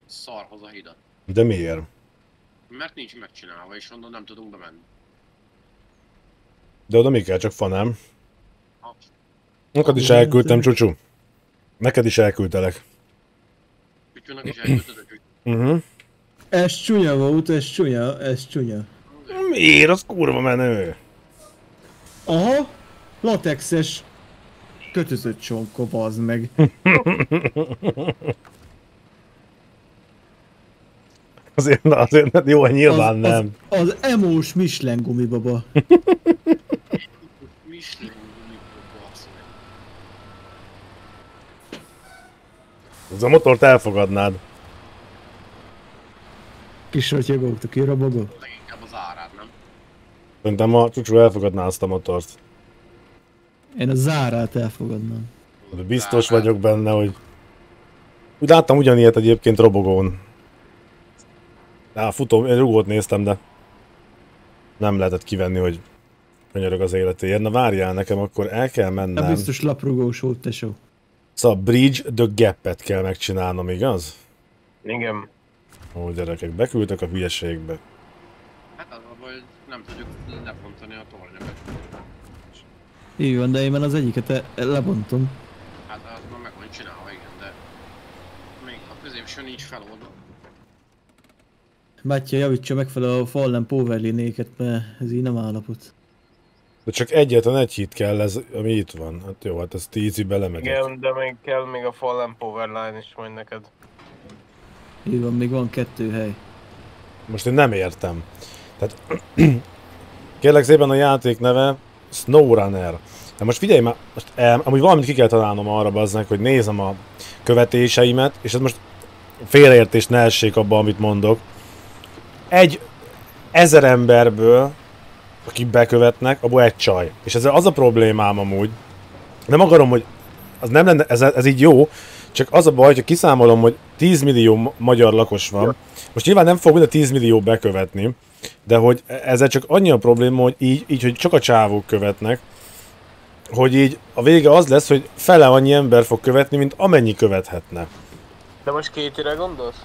Szarhoz a hidat. De miért? Mert nincs megcsinálva, és onnan nem tudunk bemenni. De oda mi kell, csak fa, nem? Ha. Neked is elküldtem, Csucsu. Neked is elküldtelek. Kütyúnak is elküldted a Gyuri. Ez csúnya volt, ez csúnya, ez csúnya. Miért? Az kurva menő. Aha, latexes kötözött csonkó, bazd meg. Azért jó, nyilván nem. Az emós Michelin gumibaba. Michelin gumibaba, basz meg. Ez a motort elfogadnád. Kis rotyogok, kirabogok. Leginkább az árát, nem? Szerintem a Csucsu elfogadná azt a motort. Én a zárát elfogadnám. De biztos vagyok benne, hogy... Úgy láttam ugyanilyet egyébként robogón. Én rugót néztem, de... Nem lehetett kivenni, hogy könyörög az életéért. Na várjál nekem, akkor el kell mennem. De biztos laprugós volt, tesó. Szóval Bridge the Gap-et kell megcsinálnom, igaz? Igen. Ó, gyerekek, beküldtek a hülyeségbe. Hát az a baj, hogy nem tudjuk lepontani a tornyokat. Így van, de én már az egyiket lebontom. Hát az már meg van csinálva, igen, de... Még a középső nincs feloldva. Bátya javítsa megfelelő a Fallen Powerlinéket, mert ez így nem állapot. De csak egyetlen egy hit kell, ez, ami itt van. Hát jó, hát ezt easy belemegyek. Igen, de még kell még a Fallen Powerline is majd neked. Így van, még van 2 hely. Most én nem értem. Tehát... Kérlek szépen, a játék neve SnowRunner. De most figyelj már, most, amúgy valamit ki kell találnom arra, bazdnek, hogy nézem a követéseimet, és ez most félreértés ne essék abba, amit mondok. 1000 emberből, akik bekövetnek, abból egy csaj. És ezzel az a problémám amúgy. Nem akarom, hogy az nem lenne, ez így jó, csak az a baj, hogy kiszámolom, hogy 10 millió magyar lakos van. Most nyilván nem fog mind a 10 millió bekövetni, de hogy ezzel csak annyi a probléma, hogy így hogy csak a csávók követnek, hogy így a vége az lesz, hogy fele annyi ember fog követni, mint amennyi követhetne. De most kétire gondolsz?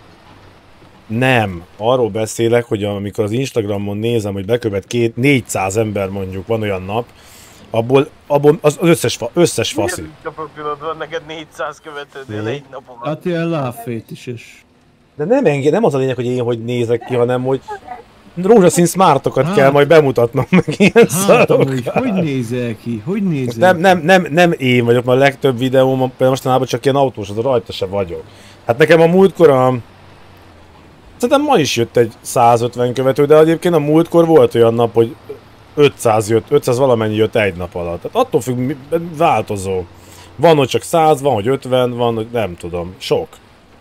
Nem. Arról beszélek, hogy amikor az Instagramon nézem, hogy bekövet 400 ember mondjuk, van olyan nap, abból az összes faszi. Milyen profilod van neked 400 követőnél egy napon? Hát ilyen lávfétises. De nem az a lényeg, hogy én hogy nézek ki, hanem hogy rózsaszín smartokat kell majd bemutatnom meg ilyen amúgy, hogy nézel ki? Hogy nézel ki? Nem én vagyok, mert a legtöbb videóm mostanában csak ilyen autós, az rajta se vagyok. Hát nekem a múltkor szerintem ma is jött egy 150 követő, de egyébként a múltkor volt olyan nap, hogy 500 valamennyi jött egy nap alatt. Tehát attól függ, változó. Van, hogy csak 100, van, hogy 50, van, hogy nem tudom, sok.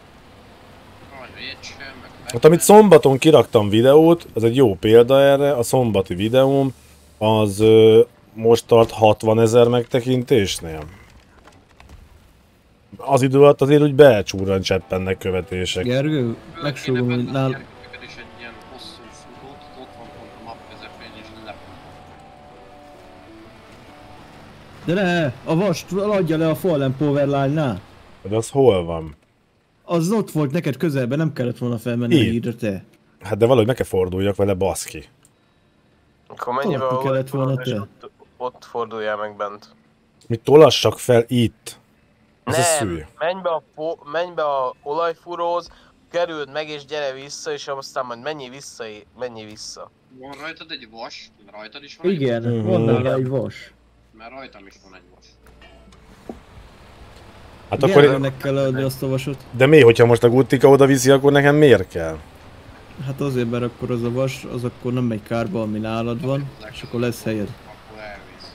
Hát amit szombaton kiraktam videót, az egy jó példa erre, a szombati videóm, az most tart 60 000 megtekintésnél. Az idő alatt azért úgy becsúran cseppennek követések. Gergő, megsúgom, hogy nál... És egy ilyen hosszú futót, ott van pont a map közepén, és De ne, a vast adja le a Fallen Powerline-nál. De az hol van? Az ott volt neked közelben, nem kellett volna felmenni a hídra te. Hát de valahogy meg kell forduljak vele, baszki. Akkor menj be, kellett volna és te. ott forduljál meg bent. Mit tolassak fel itt? Ez a Nem, szűj. menj be a olajfúróhoz, kerüld meg és gyere vissza, és aztán majd menj vissza. Van rajtad egy vas? Rajtad is van Igen, egy vas? van nála egy vas. Mert rajtam is van egy vas. Hát akkor... Gergőnek kell adni azt a vasot. De mi, hogyha most a Guttika oda viszi, akkor nekem miért kell? Hát azért, mert akkor az a vas, az akkor nem megy kárba, ami nálad van, és akkor lesz helyed. Akkor elvész.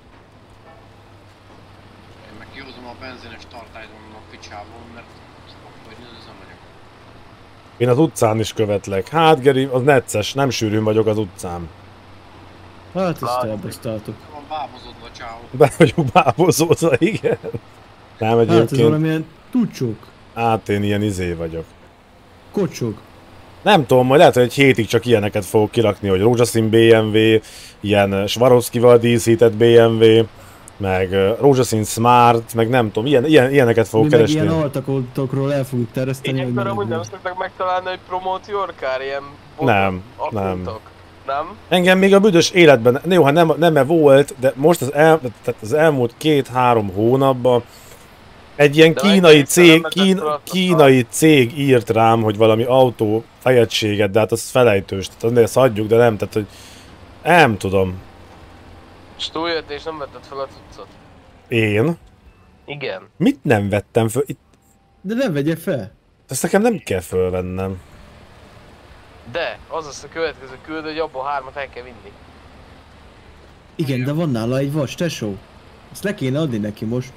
Én meg kihozom a benzines tartályt onnan a picsában, mert akkor ez nem vagyok. Én az utcán is követlek. Hát Geri, az necces, nem sűrűn vagyok az utcán. Hát ezt elbasztáltok. Van bábozódva, csáó. Be vagyok bábozódva, igen. Nem egyébként. Hát ez valamilyen tucsok. Hát én ilyen izé vagyok. Kocsok. Nem tudom, majd lehet, hogy egy hétig csak ilyeneket fogok kirakni, hogy rózsaszín BMW, ilyen Swarovskival díszített BMW, meg rózsaszín smart, meg nem tudom, ilyeneket fogok Mi meg keresni. ilyen altakotokról el fogjuk tereszteni, hogy Ilyenkor amúgy nem melegül. szoktak megtalálni, hogy promót Yorkár, ilyen Nem, akkuntok? Nem? Engem még a büdös életben, jó, ha nem volt, de most tehát az elmúlt 2-3 hónapban egy ilyen De kínai megnéztem, cég, nem vetett kínai cég írt rám, hogy valami autó fejegységet, de hát az felejtős, tehát ezt hagyjuk, de nem, tehát hogy nem tudom. És túljött és nem vetted fel a cuccot? Én? Igen. Mit nem vettem föl? De nem vegye fel. Ezt nekem nem kell fölvennem. De, az az a következő küldő, hogy abból 3-at el kell vinni. Igen, de van nála egy vas, tesó. Ezt le kéne adni neki most.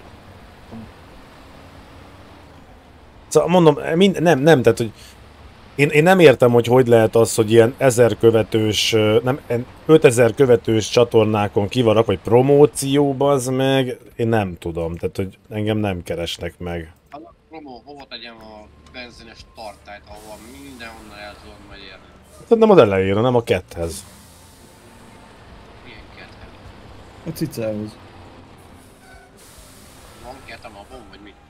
Szóval mondom, nem, tehát hogy én nem értem, hogy lehet az, hogy ilyen 1000 követős, nem, 5000 követős csatornákon kivarak, vagy promócióba, az meg, én nem tudom, tehát hogy engem nem keresnek meg. A promó, hova tegyem a benzines tartályt, ahova mindenhonnan el tudom majd érni. Tehát nem az elejére, nem a ketthez. Milyen kettem? A cicához. Van kettem abban, vagy mit?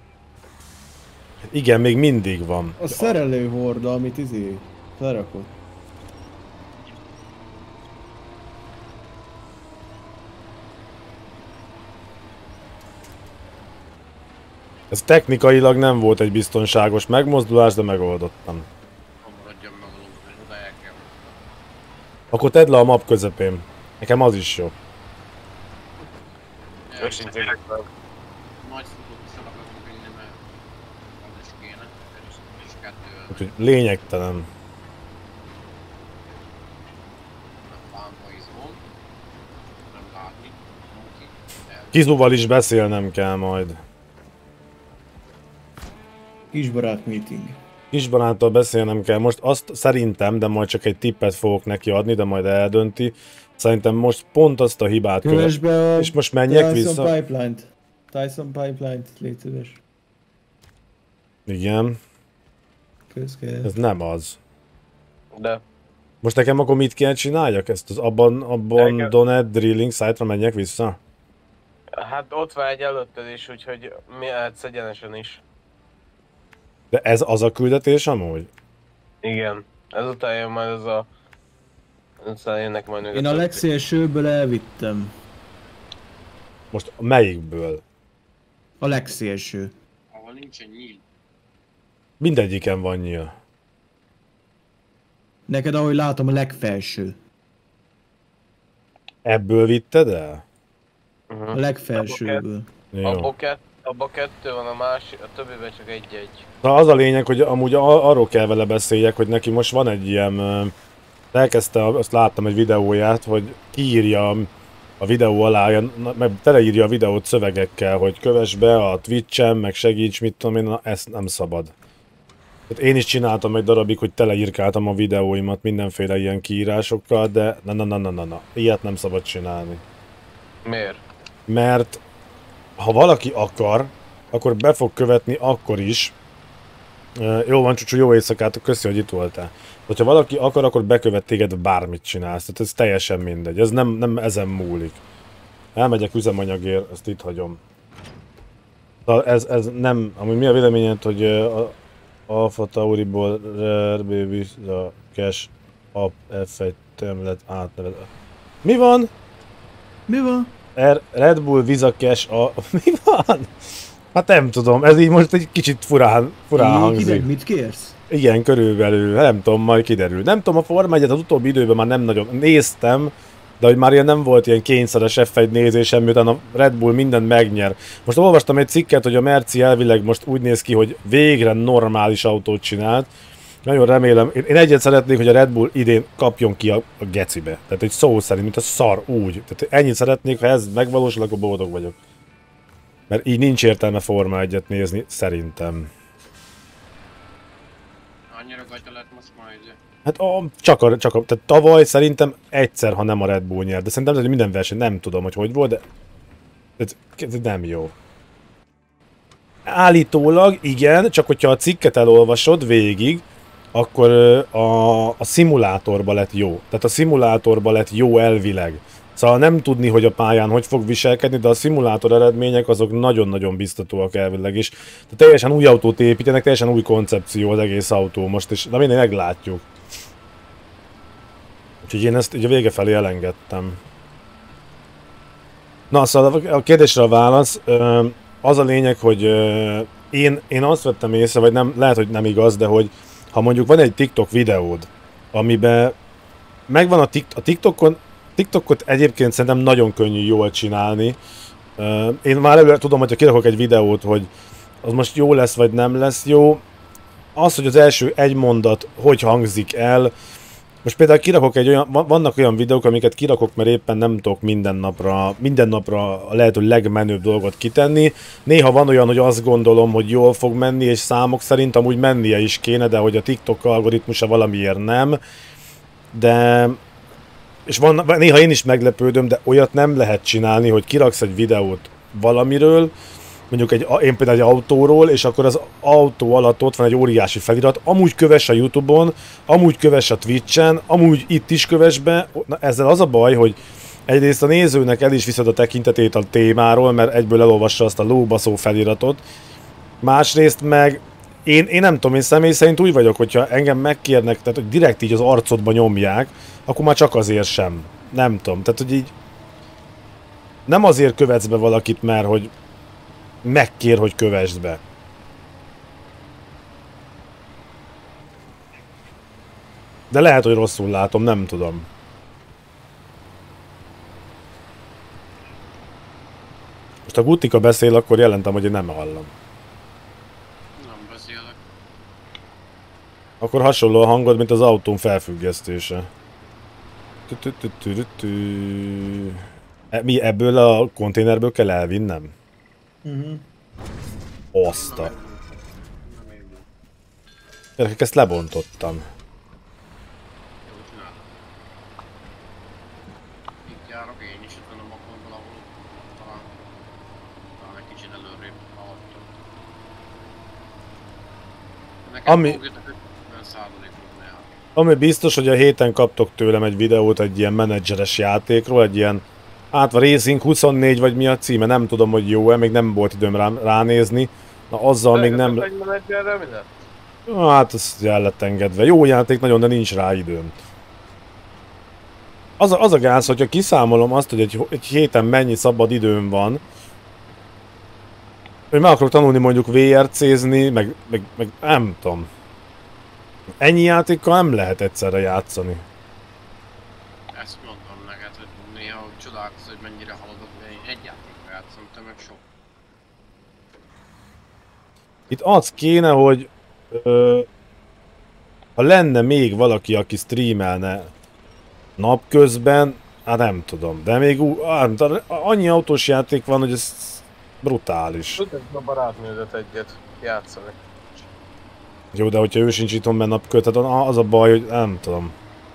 Igen, még mindig van. A szerelő horda, amit lerakott. Ez technikailag nem volt egy biztonságos megmozdulás, de megoldottam. Ha maradjam meg a lót, hogy oda el kell. Akkor tedd le a map közepén. Nekem az is jó. Őszintén. Nagy futót akarunk vinni, mert az is kéne. És 2 Úgyhogy lényegtelen. lámpa izmol. Nem látni. Moki. Kizuval is beszélnem kell majd. Kisbarát meeting. Kisbaráttal beszélnem kell. Most azt szerintem, de majd csak egy tippet fogok neki adni, de majd eldönti. Szerintem most pont azt a hibát Kövess követ. be a És most menjek vissza. Tyson Pipeline-t. Tyson Pipeline-t, légy szíves. Igen, Kösz. ez nem az. De. Most nekem akkor mit kell csináljak? Ezt az Abandoned Drilling site-ra menjek vissza? Hát ott van egy előtted is, úgyhogy mehetsz egyenesen is. De ez az a küldetés amúgy? Igen. Ezután jön majd az a... Ezután jönnek majd még Én a többi. legszélsőbből elvittem. Most melyikből? A legszélső. Ahol nincsen nyíl. Mindegyiken van nyíl. Neked, ahogy látom, a legfelső. Ebből vitted el? A legfelsőből. Jó. Abba 2 van, a másik, a többiben csak 1-1. Na az a lényeg, hogy amúgy arról kell vele beszéljek, hogy neki most van egy ilyen... Elkezdte, azt láttam egy videóját, hogy kiírja a videó alá, meg teleírja a videót szövegekkel, hogy kövess be a Twitch-en, meg segíts, mit tudom én, na, ezt nem szabad. Tehát én is csináltam egy darabig, hogy teleírkáltam a videóimat mindenféle ilyen kiírásokkal, de na, ilyet nem szabad csinálni. Miért? Mert ha valaki akar, akkor be fog követni akkor is. Jó van, Csucsu, jó éjszakát, köszi, hogy itt voltál. Hogyha valaki akar, akkor bekövet téged, bármit csinálsz. Tehát ez teljesen mindegy. Ez nem ezen múlik. Elmegyek üzemanyagért, ezt itt hagyom. Ez nem... Amúgy mi a véleményed, hogy Alpha Tauriból Rare Baby a Cash Up F1 tömlet átnevet. Mi van? Mi van? Red Bull Visa Cash a... Mi van? Hát nem tudom, ez így most egy kicsit furán hangzik. Mit kérsz? Igen, körülbelül, nem tudom, majd kiderül. Nem tudom, a Forma 1-et az utóbbi időben már nem nagyon néztem, de hogy már ilyen nem volt ilyen kényszeres F1 nézésem, miután a Red Bull mindent megnyer. Most olvastam egy cikket, hogy a Merci elvileg most úgy néz ki, hogy végre normális autót csinált. Nagyon remélem, én egyet szeretnék, hogy a Red Bull idén kapjon ki a gecibe. Tehát egy szó szerint, mint a szar, úgy. Tehát ennyit szeretnék, ha ez megvalósul, akkor boldog vagyok. Mert így nincs értelme Forma 1-et nézni, szerintem. Annyira gatya lett most majd. Hát tehát tavaly szerintem egyszer, ha nem a Red Bull nyert, de szerintem hogy minden verseny, nem tudom, hogy volt, de ez nem jó. Állítólag igen, csak hogyha a cikket elolvasod végig, akkor a szimulátorba lett jó. Tehát a szimulátorba lett jó elvileg. Szóval nem tudni, hogy a pályán hogy fog viselkedni, de a szimulátor eredmények azok nagyon-nagyon biztatóak elvileg is. De teljesen új autót építenek, teljesen új koncepció az egész autó most, és de mindig meglátjuk. Úgyhogy én ezt így a vége felé elengedtem. Na, szóval a kérdésre a válasz, az a lényeg, hogy én azt vettem észre, vagy nem, lehet, hogy nem igaz, de hogy ha mondjuk van egy TikTok videód, amiben megvan a TikTokot egyébként szerintem nagyon könnyű jól csinálni. Én már előre tudom, hogyha kirakok egy videót, hogy az most jó lesz, vagy nem lesz jó. Az, hogy az első egy mondat hogy hangzik el. Most például kirakok vannak olyan videók, amiket kirakok, mert éppen nem tudok minden napra a lehető legmenőbb dolgot kitenni. Néha van olyan, hogy azt gondolom, hogy jól fog menni, és számok szerint amúgy mennie is kéne, de hogy a TikTok algoritmusa valamiért nem. De... És néha én is meglepődöm, de olyat nem lehet csinálni, hogy kiraksz egy videót valamiről, mondjuk én például egy autóról, és akkor az autó alatt ott van egy óriási felirat, amúgy kövess a YouTube-on, amúgy kövess a Twitch-en, amúgy itt is kövess be. Na, ezzel az a baj, hogy egyrészt a nézőnek el is viszed a tekintetét a témáról, mert egyből elolvassa azt a lóbaszó feliratot. Másrészt meg én nem tudom, én személy szerint úgy vagyok, hogyha engem megkérnek, tehát hogy direkt így az arcodba nyomják, akkor már csak azért sem. Nem tudom, tehát hogy így nem azért követsz be valakit, mert hogy megkér, hogy kövessd be. De lehet, hogy rosszul látom, nem tudom. Most ha Gutika beszél, akkor jelentem, hogy én nem hallom. Nem beszélek. Akkor hasonló a hangod, mint az autón felfüggesztése. Mi ebből a konténerből kell elvinnem? Oszta. Nem érdekel. Gyerekek, ezt lebontottam. Jó csinálod. Itt járok én is, itt van a makon valahol. Talán egy kicsit előrébb haladtam. Nekem fogjatok 50%-ról jár. Ami biztos, hogy a héten kaptok tőlem egy videót egy ilyen menedzseres játékról, egy ilyen Racing 24 vagy mi a címe, nem tudom, hogy jó-e, még nem volt időm ránézni. Na azzal még nem... Egy menedzserrel mi lett? Hát azt el lett engedve. Jó játék nagyon, de nincs rá időm. Az a gáz, hogyha kiszámolom azt, hogy egy héten mennyi szabad időm van, hogy meg akarok tanulni mondjuk VRC-zni, meg nem tudom. Ennyi játékkal nem lehet egyszerre játszani. Ezt mondom neked, hogy néha csodálkozz, hogy mennyire haladok, mert én egy játékra játszom, te meg sok. Itt az kéne, hogy ha lenne még valaki, aki streamelne napközben, hát nem tudom, de még annyi autós játék van, hogy ez brutális. Tudod a barátnődet egyet játszani. Jó, de hogyha ő sincs itthon, mert napközben, az a baj, hogy nem tudom.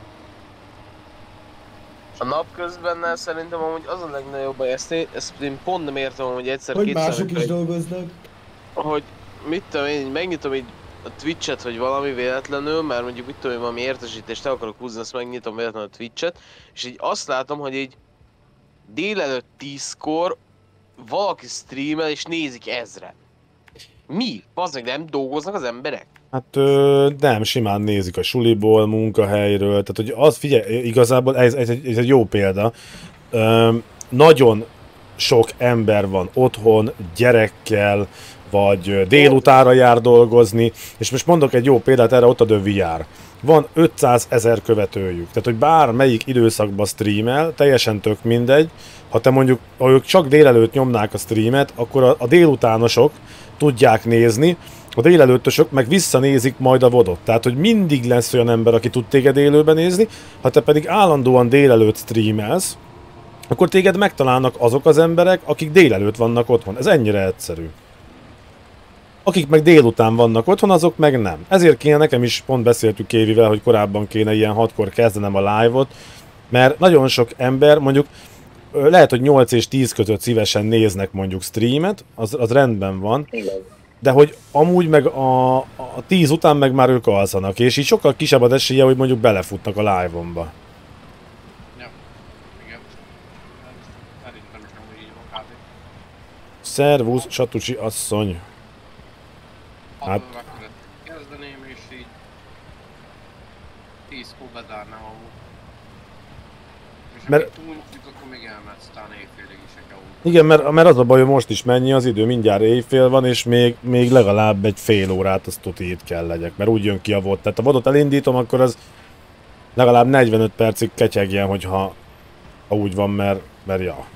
A napközben szerintem amúgy az a legnagyobb baj, ezt én pont nem értem, hogy egyszer Hogy kétszer... mások is dolgoznak. Hogy mit tudom én, megnyitom így a Twitch-et vagy valami véletlenül, mert mondjuk mit tudom én, valami értesítést el akarok húzni, azt megnyitom véletlenül a Twitch-et, és így azt látom, hogy így délelőtt 10-kor valaki streamel és nézik 1000-en. Mi? Bazdmeg, nem dolgoznak az emberek? Hát nem, simán nézik a suliból, munkahelyről, tehát hogy az, figyelj, igazából ez egy jó példa. Nagyon sok ember van otthon, gyerekkel, vagy délutánra jár dolgozni, és most mondok egy jó példát, erre ott a The VR. Van 500 000 követőjük, tehát hogy bármelyik időszakban streamel, teljesen tök mindegy, ha te mondjuk, ha ők csak délelőtt nyomnák a streamet, akkor a délutánosok tudják nézni, a délelőttösök meg visszanézik majd a vodot. Tehát, hogy mindig lesz olyan ember, aki tud téged élőben nézni, ha te pedig állandóan délelőtt streamelsz, akkor téged megtalálnak azok az emberek, akik délelőtt vannak otthon. Ez ennyire egyszerű. Akik meg délután vannak otthon, azok meg nem. Ezért kéne, nekem is pont beszéltük Kévivel, hogy korábban kéne ilyen 6-kor kezdenem a live-ot, mert nagyon sok ember, mondjuk lehet, hogy 8 és 10 között szívesen néznek mondjuk streamet, az rendben van, de hogy amúgy meg a 10 után meg már ők alszanak, és így sokkal kisebb az esélye, hogy mondjuk belefutnak a live-omba. Ja, igen. Szervusz, Satucsi asszony. Hát- Hát... Kezdeném és így... 10-kor bedárnám amúgy. És Mert- mert... túlnyújtjuk, akkor még elmehetsz, talán éjfélig is egy ahol. Igen, mert az a baj, hogy most is mennyi az idő, mindjárt éjfél van, és még legalább egy fél órát azt tuti itt kell legyek, mert úgy jön ki a VOD. Tehát a VOD-ot elindítom, akkor az legalább 45 percig ketyegjen, hogyha ha úgy van, mert ja.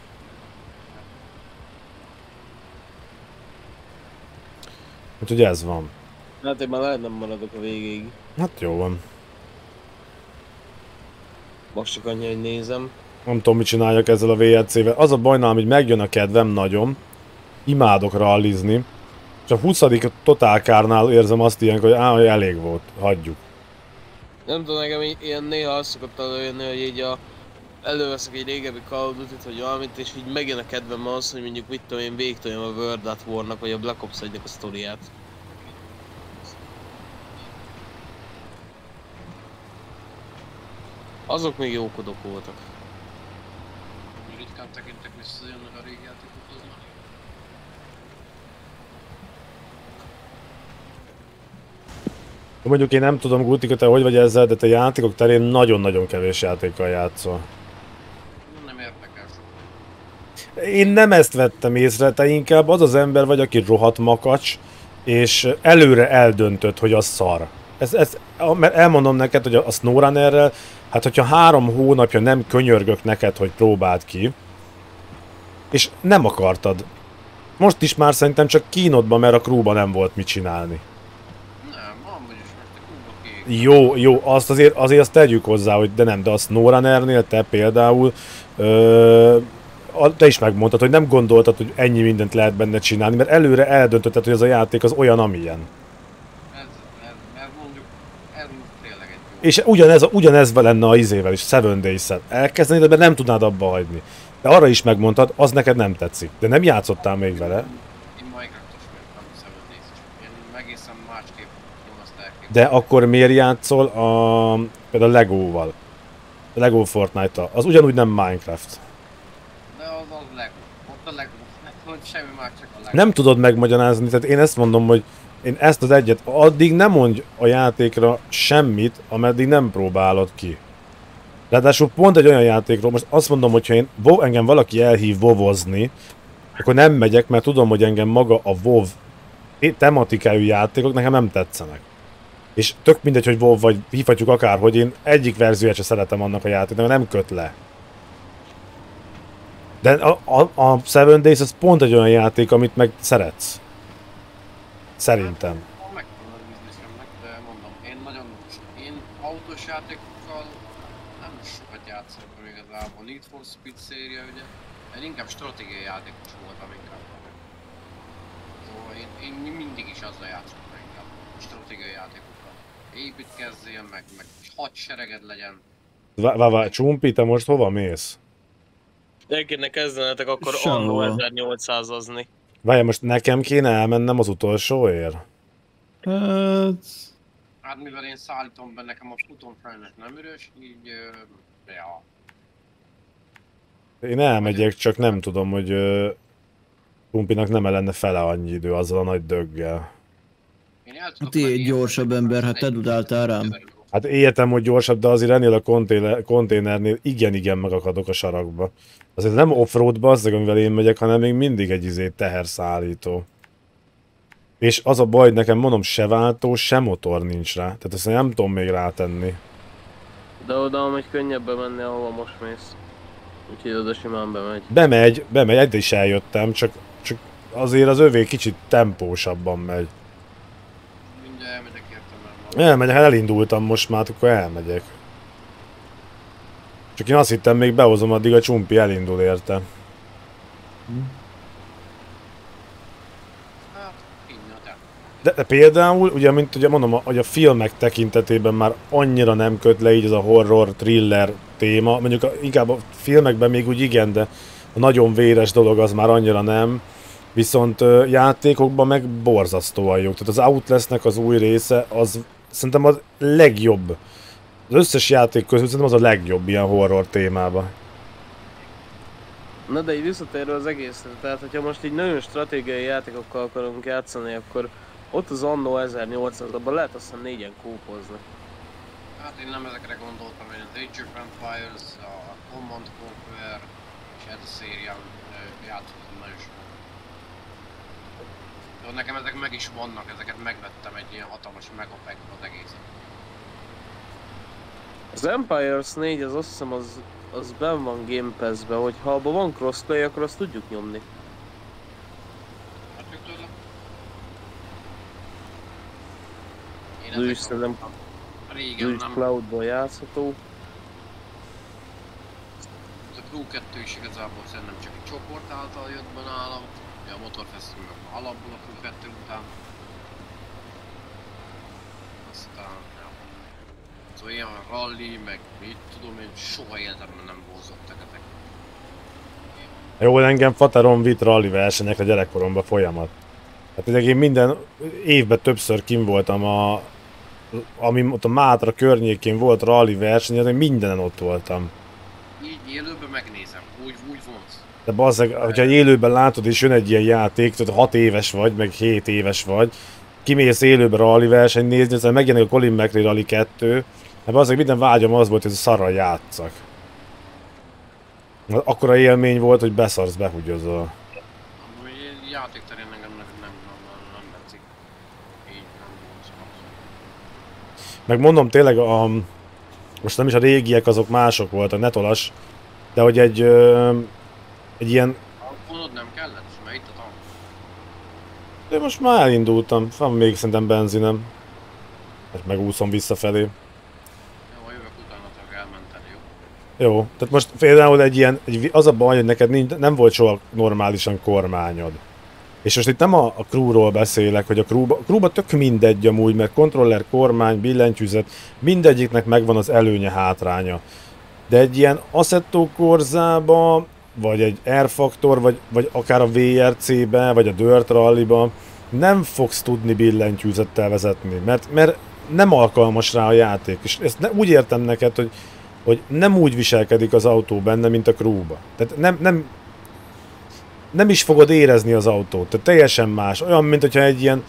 Úgyhogy ez van. Hát én már lehet nem maradok a végéig. Hát jó van. Most csak annyi, hogy nézem. Nem tudom, mit csináljak ezzel a VLC-vel. Az a baj nálam, hogy megjön a kedvem nagyon. Imádok rallizni. És a 20. totálkárnál érzem azt ilyenkor, hogy elég volt, hagyjuk. Nem tudom, nekem ilyen néha azt szokott előjönni, hogy így előveszek egy régebbi Call of Duty-t, vagy valamit, és így megjön a kedvem az, hogy mondjuk mit tudom én, végigtoljam a World at War-nak, vagy a Black Ops 1-nek a sztoriát. Azok még jókodok voltak. Ritkán tekintek vissza, jönnek a régi játékokhoz. Mondjuk én nem tudom, Gutika, te hogy vagy ezzel, de te játékok terén nagyon-nagyon kevés játékkal játszol. Nem érdekel sok. Én nem ezt vettem észre, te inkább az az ember vagy, aki rohadt makacs, és előre eldöntött, hogy az szar. Mert elmondom neked, hogy a SnowRunnerrel, hát hogyha 3 hónapja nem könyörgök neked, hogy próbáld ki, és nem akartad. Most is már szerintem csak kínodban, mert a crewban nem volt mit csinálni. Nem, amúgy is most a kúba kék. Jó, azért azt tegyük hozzá, hogy de a SnowRunnernél te például te is megmondtad, hogy nem gondoltad, hogy ennyi mindent lehet benne csinálni, mert előre eldöntötted, hogy ez a játék az olyan, amilyen. Ez mondjuk, ez tényleg egy jó. És ugyanez lenne a izével is, Seven Days-szel. Elkezdeni, de nem tudnád abba hagyni. De arra is megmondtad, az neked nem tetszik. De nem játszottál még vele. Én Minecraft-os voltam, Seven Days-es. Én egészen másképp tudom azt elképzelni. De akkor miért játszol például Legóval? A Lego Fortnite-tal. Az ugyanúgy nem Minecraft. De az Lego. Ott a Lego. Hogy semmi más, csak a Lego. Nem tudod megmagyarázni, tehát én ezt mondom, hogy én ezt az egyet, addig nem mondj a játékra semmit, ameddig nem próbálod ki. Ráadásul pont egy olyan játékról, most azt mondom, hogyha engem valaki elhív WoW-ozni, akkor nem megyek, mert tudom, hogy engem maga a WoW tematikájú játékok nekem nem tetszenek. És tök mindegy, hogy WoW vagy hívhatjuk akárhogy, én egyik verzióját sem szeretem annak a játéknak, mert nem köt le. De a Seven Days az pont egy olyan játék, amit meg szeretsz. Szerintem. Megvan a bizniszemnek, de mondom, én autós játékokkal nem sokat játszottam igazából. Need for Speed széria, ugye. Én inkább stratégiai játékos voltam inkább. Szóval én mindig is azzal játszottam inkább. Stratégiai játékokkal. Építkezzél, meg hadsereged legyen. Csumpi, te most hova mész? De kéne kezdenetek akkor Sehol. annó 1800-azni. Várjál, most nekem kéne elmennem az utolsóért? Hát... Hát mivel én szállítom be, nekem a futon fejlett nem üres, így... ja. Én elmegyek, csak nem tudom, hogy Csumpinak nem lenne fele annyi idő azzal a nagy döggel. Én el tudok Hát egy menni gyorsabb ember, hát te dudáltál rám. Hát értem, hogy gyorsabb, de azért ennél a konténernél igen megakadok a sarakba. Azért nem offroadba, az, amivel én megyek, hanem még mindig egy teherszállító. És az a baj, hogy nekem mondom, se váltó, se motor nincs rá. Tehát ezt nem tudom még rátenni. De oda amúgy könnyebb menni, ahova most mész. Úgyhogy oda simán bemegy. Bemegy, egyre is eljöttem, csak azért az övé kicsit tempósabban megy. Mindjárt elmegyek értem el. Elmegyek, hát elindultam most már, akkor elmegyek. Csak én azt hittem, még behozom, addig a Csumpi elindul érte. Hát, innen te. De például, ugye, mint ugye mondom, hogy a filmek tekintetében már annyira nem köt le így ez a horror, thriller téma. Mondjuk inkább a filmekben még úgy igen, de a nagyon véres dolog az már annyira nem. Viszont játékokban meg borzasztóan jók. Tehát az Outlastnek az új része, az szerintem a legjobb. Az összes játék közül szerintem az a legjobb ilyen horror témában. Na de így visszatérve az egészre, tehát hogyha most így nagyon stratégiai játékokkal akarunk játszani, akkor ott az Anno 1800, abban lehet azt hiszem 4-en kópozni. Hát én nem ezekre gondoltam, én az Age of Empires, a Command Conquer és ez a szérián játszottam nagyon sokat. Jó, nekem ezek meg is vannak, ezeket megvettem egy ilyen hatalmas megapackba az egészet. Az Empires 4 az azt hiszem az benn van Game Pass-be, hogy ha abban van crossplay, akkor azt tudjuk nyomni. Látjuk tőle? Én Ő is ezek szerintem régen nem. Cloudban játszható. Ez a Crew 2 is igazából szerintem csak egy csoport által jött be nálam. A Motorfest meg alapból a Crew 2 után. Aztán... Ja. Szóval ilyen rally, meg mit tudom én, soha életemben nem vonzottak ezek. Jó, engem Fateron vitt rally versenyekre gyerekkoromban folyamat. Hát ugye én minden évben többször kim voltam ami ott a Mátra környékén volt rally verseny, én mindenen ott voltam. Így élőben megnézem, úgy vonz. De bazzeg, hogyha élőben látod és jön egy ilyen játék, tudod 6 éves vagy, meg 7 éves vagy, kimész élőben rally verseny nézni, aztán megjelenik a Colin McRae Rally 2, hát bazzeg minden vágyam az volt, hogy szarral játszak. Akkora élmény volt, hogy beszarsz, behugyozol. Amúgy játékterén engem nem tetszik. Így nem vonz. Meg mondom tényleg, most nem is a régiek, azok mások voltak, ne tolas, de hogy egy ilyen... Vonod nem kellett, mert itt a tank. De most már elindultam, van még szerintem benzinem. Most megúszom visszafelé. Jó, jövök utána, csak elmenteni, jó? Jó, tehát most például az a baj, hogy neked nem volt soha normálisan kormányod. És most itt nem a crewról beszélek, hogy a crewba tök mindegy amúgy, mert kontroller, kormány, billentyűzet, mindegyiknek megvan az előnye, hátránya. De egy ilyen Assetto Corsa-ba, vagy egy R-Factor, vagy akár a VRC-be, vagy a Dirt Rally-ba nem fogsz tudni billentyűzettel vezetni, mert nem alkalmas rá a játék. És ezt úgy értem neked, hogy nem úgy viselkedik az autó benne, mint a crewba. Tehát nem is fogod érezni az autót, tehát teljesen más. Olyan, mint hogyha egy ilyen...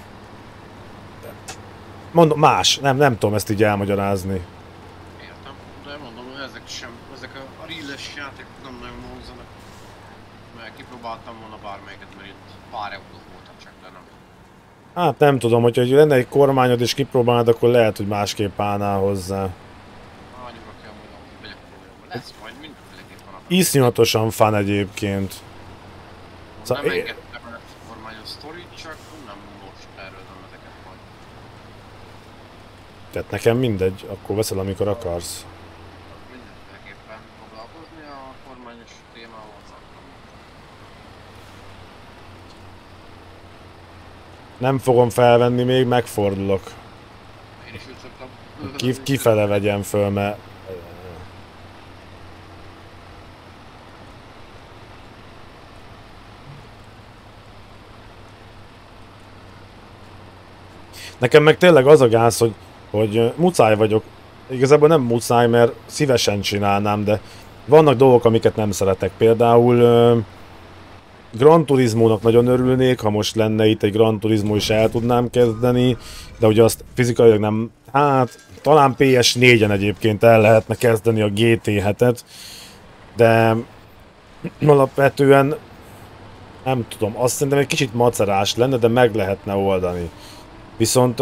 Mondom, más. Nem tudom ezt így elmagyarázni. Értem, de mondom, hogy ezek a real-es játékok nem nagyon vonzanak. Mert kipróbáltam volna bármelyiket, mert itt pár euró voltak csak, de nem. Hát nem tudom, hogyha lenne egy kormányod és kipróbálnád, akkor lehet, hogy másképp állnál hozzá. Hányóra kell mondom, hogy megyek próbálni. Lesz majd mindenféleképp van. Iszonyatosan fán egyébként. Nem engedtem el ezt a kormányos sztorit, csak nem most tervezem ezeket majd. Tehát nekem mindegy, akkor veszel, amikor akarsz. Mindenféleképpen foglalkozni a kormányos témával, szakmában. Nem fogom felvenni, még megfordulok. Én is úgy szoktam. Kifele vegyem föl, mert... Nekem meg tényleg az a gáz, hogy muszáj vagyok. Igazából nem muszáj, mert szívesen csinálnám, de vannak dolgok, amiket nem szeretek. Például Gran Turismo-nak nagyon örülnék, ha most lenne itt egy Gran Turismo is el tudnám kezdeni, de ugye azt fizikailag nem... Hát, talán PS4-en egyébként el lehetne kezdeni a GT7-et, de alapvetően nem tudom, azt szerintem egy kicsit macerás lenne, de meg lehetne oldani. Viszont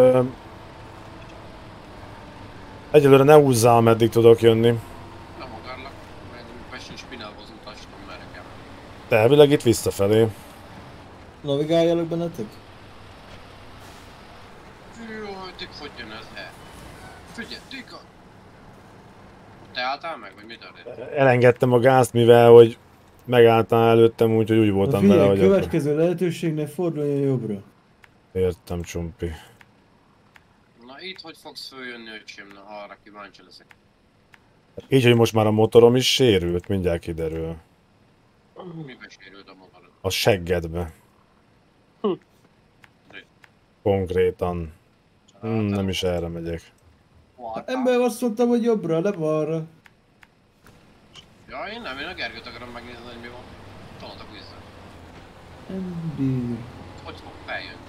egyelőre ne húzzál, ameddig tudok jönni. Nem akarlak, mert Pesten spinálva az utas, tudom merre kell. De elvileg itt visszafelé. Navigáljalak bennetek? Jó, Dik, hogy jön ez el? Figyelj, Dika! Te álltál meg, vagy mi történt? Elengedtem a gázt, mivel hogy megálltál előttem, úgyhogy úgy voltam vele, hogy... Következő lehetőségnél forduljon jobbra. Értem, Csumpi. Na itt hogy fogsz följönni, öcsém? Na arra kíváncsi leszek. Így, hogy most már a motorom is sérült, mindjárt kiderül. Miben sérült a motorod? A seggedbe. Konkrétan. Nem is erre megyek. Ember azt mondtam, hogy jobbra, nem arra. Ja, Ja, én nem, én a Gergőt akarom megnézni, hogy mi van. Tolodok vissza. Nem bír. Hogy fog feljönni?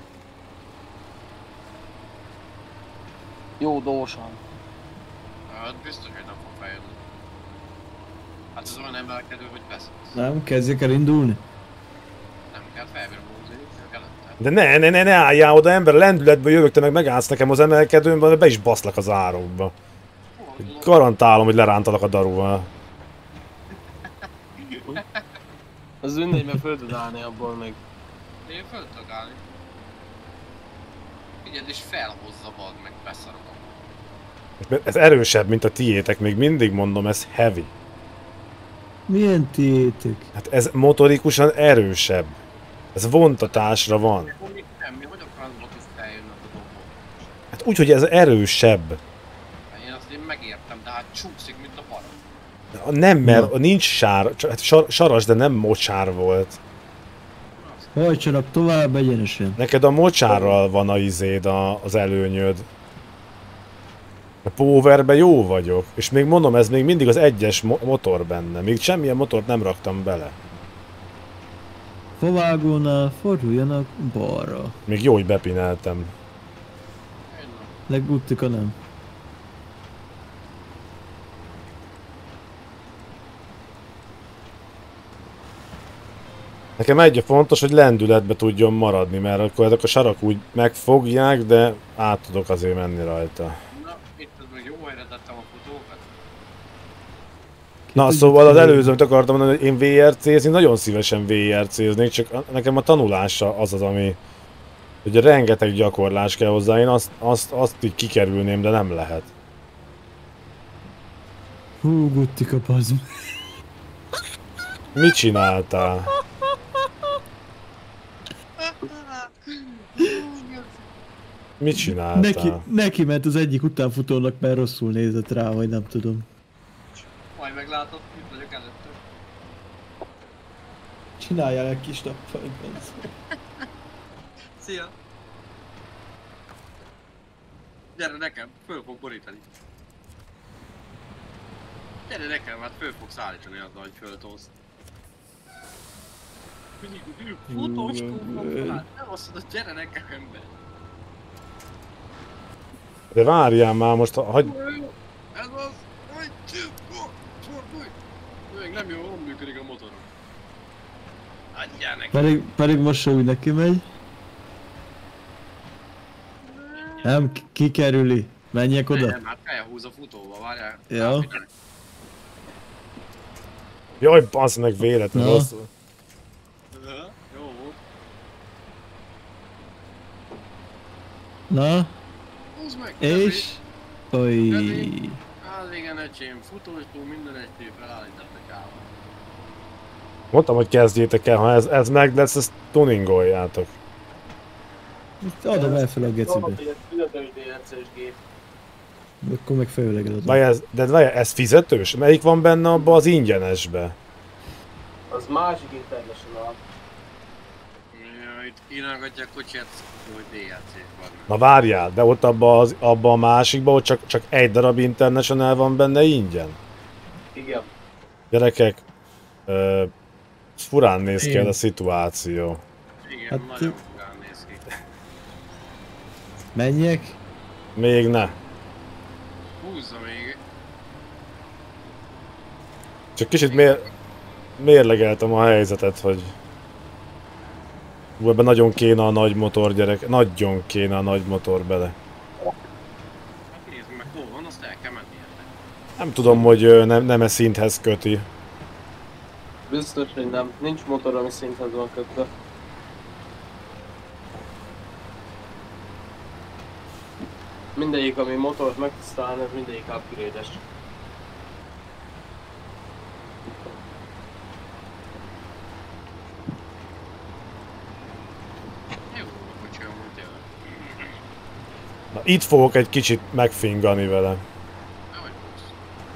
Jó dósan. Hát biztos, hogy nem fog feljönni. Hát ez olyan emelkedő, hogy beszélsz. Nem, kezdjek el indulni? Nem kell felvirbózni, ők előtte. De ne álljál oda, ember, a lendületből jövök, te meg megállsz nekem az emelkedőmben, be is baszlak az árokba. Garantálom, hogy lerántalak a daruval. Az mindegy, mert föl tud állni abból meg. Én föl tudok állni. Figyeld és felhozza bad, meg beszarok. Ez erősebb, mint a tiétek, még mindig mondom, ez heavy. Milyen tiétek? Hát ez motorikusan erősebb. Ez vontatásra van. Nem, mi hogy a francba tud feljönni a dobból? Hát úgy, hogy ez erősebb. Én azt én megértem, de hát csúszik, mint a barom. Nem, mert nincs sár, saras, de nem mocsár volt. Hajtsanak tovább egyenesen. Neked a mocsárral van a izéd, az előnyöd. A powerben jó vagyok, és még mondom, ez még mindig az egyes motor benne, még semmilyen motort nem raktam bele. Favágónál forduljanak balra. Még jó, hogy bepineltem. Leguttika nem. Nekem egy fontos, hogy lendületbe tudjon maradni, mert akkor ezek a sarak úgy megfogják, de át tudok azért menni rajta. Na, itt az meg jó helyre tettem a futókat. Na, szóval az előzőt akartam mondani, hogy én VRC-zni, nagyon szívesen VRC-znék, csak nekem a tanulása az az, ami... Ugye rengeteg gyakorlás kell hozzá, én azt így kikerülném, de nem lehet. Hú, guttika pazm. Mit csináltál? Mit csináltál? Neki ment az egyik utánfutónak, mert rosszul nézett rá, vagy nem tudom. Majd meglátod, itt vagyok előttől. Csináljál egy kis nappal. Szia! Gyere nekem, föl fog borítani. Gyere nekem, hát föl fogsz állítani azzal, hogy föltolsz. Futóskóban, nem azt mondod, gyere nekem, ember. De várjál már most, hagyj... Ez az! Fordulj! Még nem jól működik a motorom. Adjál neki! Pedig most se úgy neki megy. Nem, kikerüli. Menjek oda? Nem, hát felhúz a futóba, várjál. Ja. Jaj, bassz meg véletlenül rosszul. Jó volt. Na, Húzd meg! és... Oly. Hát igen, öcsém, futóstól minden estől felállítás a káva. Mondtam, hogy kezdjétek el, ha ez meg lesz, ezt tuningoljátok. Adom el fel a gecibe. Akkor meg felőleged adom. Várjál, ez fizetős? Melyik van benne abba az ingyenesbe? Az másik International. Ja, itt kínálgatják kocsiját, hogy DLC-k vannak. Na várjál, de ott abba a másikba, ott csak egy darab International van benne ingyen? Igen. Gyerekek, furán néz ki ez a szituáció. Igen, Hát, nagyon furán néz ki. Menjek? Még ne. Húzza még. Csak kicsit mérlegeltem a helyzetet, hogy... Ebben nagyon kéne a nagy motor, gyerek. Nagyon kéne a nagy motor bele. Hát nézd meg, hol van, azt el kell menni ennek. Nem tudom, hogy nem szinthez köti. Biztos, hogy nem. Nincs motor, ami szinthez van kötve. Mindegyik, ami motort megtisztálni, ez mindegyik upgrade-es. Jó, kocsi amúgy tényleg. Na, itt fogok egy kicsit megfingani vele. Nehogy fogsz.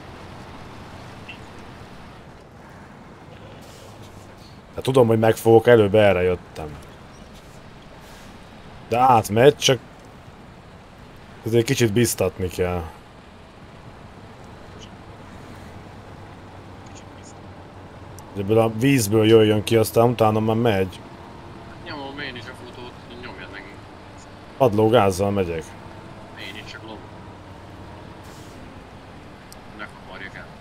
Hát tudom, hogy megfogok, előbb erre jöttem. De átmegy, csak... Ezért kicsit biztatni kell. Ebből a vízből jöjjön ki, aztán utána már megy. Nyomom én is a futót, nyomjad neki. Padlógázzal megyek. Én is csak lopom. Ne kavarjak el.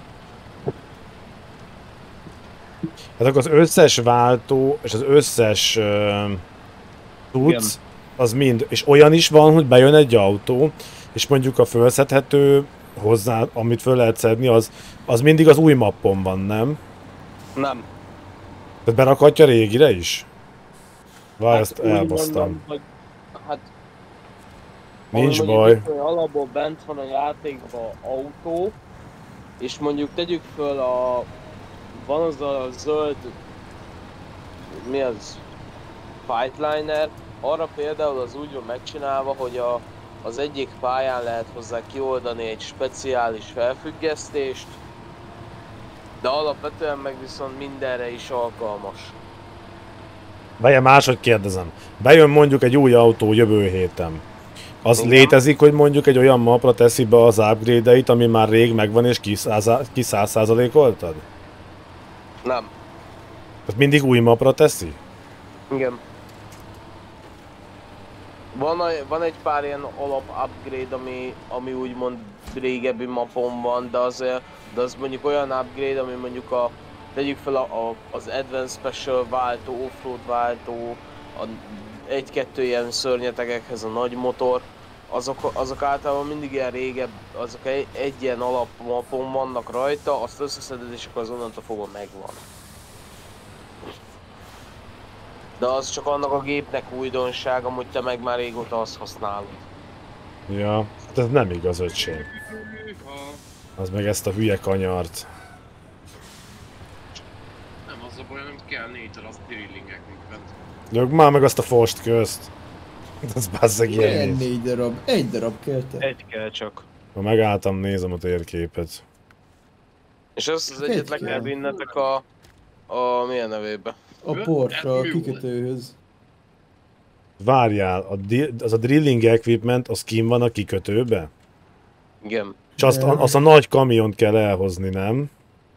Hát akkor az összes váltó és az összes tudsz, az mind, és olyan is van, hogy bejön egy autó, és mondjuk a fölszedhető hozzá, amit föl lehet szedni, az mindig az új mappon van, nem? Nem. Tehát berakhatja régire is? Várj, Hát ezt úgy elbasztam. mondom, hogy hát Nincs ami baj. mondjuk, hogy alapból bent van a játékban autó, és mondjuk tegyük föl van az a zöld, mi az, Fightliner, arra például az úgy van megcsinálva, hogy az egyik pályán lehet hozzá kioldani egy speciális felfüggesztést, de alapvetően meg viszont mindenre is alkalmas. Várjál, máshogy kérdezem. Bejön mondjuk egy új autó jövő héten. Az Igen. létezik, hogy mondjuk egy olyan mapra teszi be az upgrade-eit, ami már rég megvan és ki 100%-oltad? Nem. Tehát mindig új mapra teszi? Igen. Van egy pár ilyen alap upgrade, ami úgymond régebbi mapon van, de az mondjuk olyan upgrade, ami mondjuk tegyük fel az Advanced Special váltó, Offroad váltó, egy-kettő ilyen szörnyetegekhez a nagy motor, azok általában mindig ilyen régebb, azok egy ilyen alap mapon vannak rajta, azt összeszeded és akkor az onnantól fogva megvan. De az csak annak a gépnek újdonság, amúgy te meg már régóta azt használod. Ja, hát ez nem igaz, öcsém. Az meg ezt a hülye kanyart. Nem az a baj, nem kell 4 darab drillingek bent. Lög már meg azt a fost közt. Ez basszeg Ilyen ilyen. 4 darab, 1 darab kell te. Egy kell csak. Ha megálltam, nézem a térképet. És azt az egyet le kell vinnetek a milyen nevébe. A portra, a kikötőhöz. Várjál, az a drilling equipment, az kim van a kikötőbe? Igen. És azt a nagy kamiont kell elhozni, nem?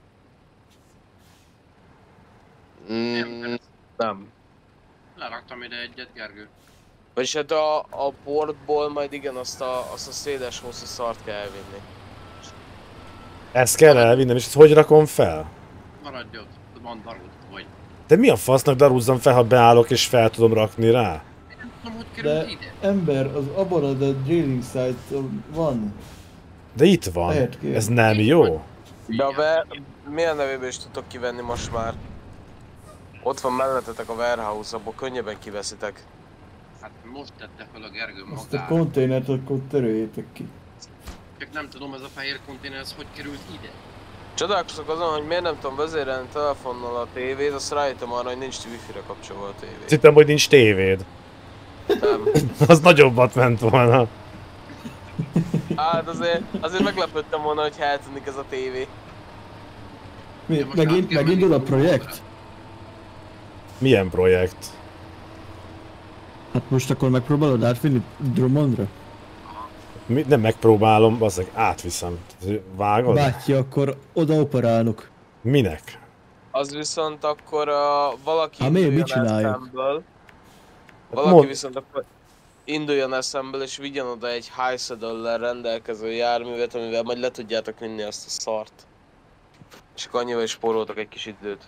Nem. Leraktam ide egyet, Gergő. Vagyis hát a portból majd igen, azt a széles hosszú szart kell elvinni. Ezt kell elvinnem, és ezt hogy rakom fel? Maradj ott, van darult vagy. De mi a fasznak darúzzam fel, ha beállok és fel tudom rakni rá? Nem tudom, hogy került De ide. ember, az abban a drilling site van. De itt van. Lehet kérni. Ez nem jó? De milyen nevéből is tudtok kivenni most már? Ott van mellettetek a warehouse, abból könnyebben kiveszitek. Hát most tette fel a Gergő Azt a magára. konténert akkor töröljétek ki. Csak nem tudom, ez a fehér konténer, ez hogy került ide? Csodálkozok azon, hogy miért nem tudom vezérelni telefonnal a tévét, azt rájöttem arra, hogy nincs wifi-re kapcsolva a tévé. Hittem, hogy nincs tévéd. Nem. Az nagyobbat ment volna. Hát azért meglepődtem volna, hogy eltűnik ez a tévé. Mi, Ja, most át kell megindul menni a projekt? Milyen projekt? Hát most akkor megpróbálod átvinni Drummondra? Nem megpróbálom, bazzeg, átviszem. Vágod? Bátya, akkor oda operálok. Minek? Az viszont akkor valaki Hát miért, induljon mit csináljuk? eszemből. Hát Valaki mond- viszont akkor induljon eszemből és vigyen oda egy high saddle-lel rendelkező járművet, amivel majd le tudjátok vinni azt a szart. És akkor annyival is spóroltak egy kis időt.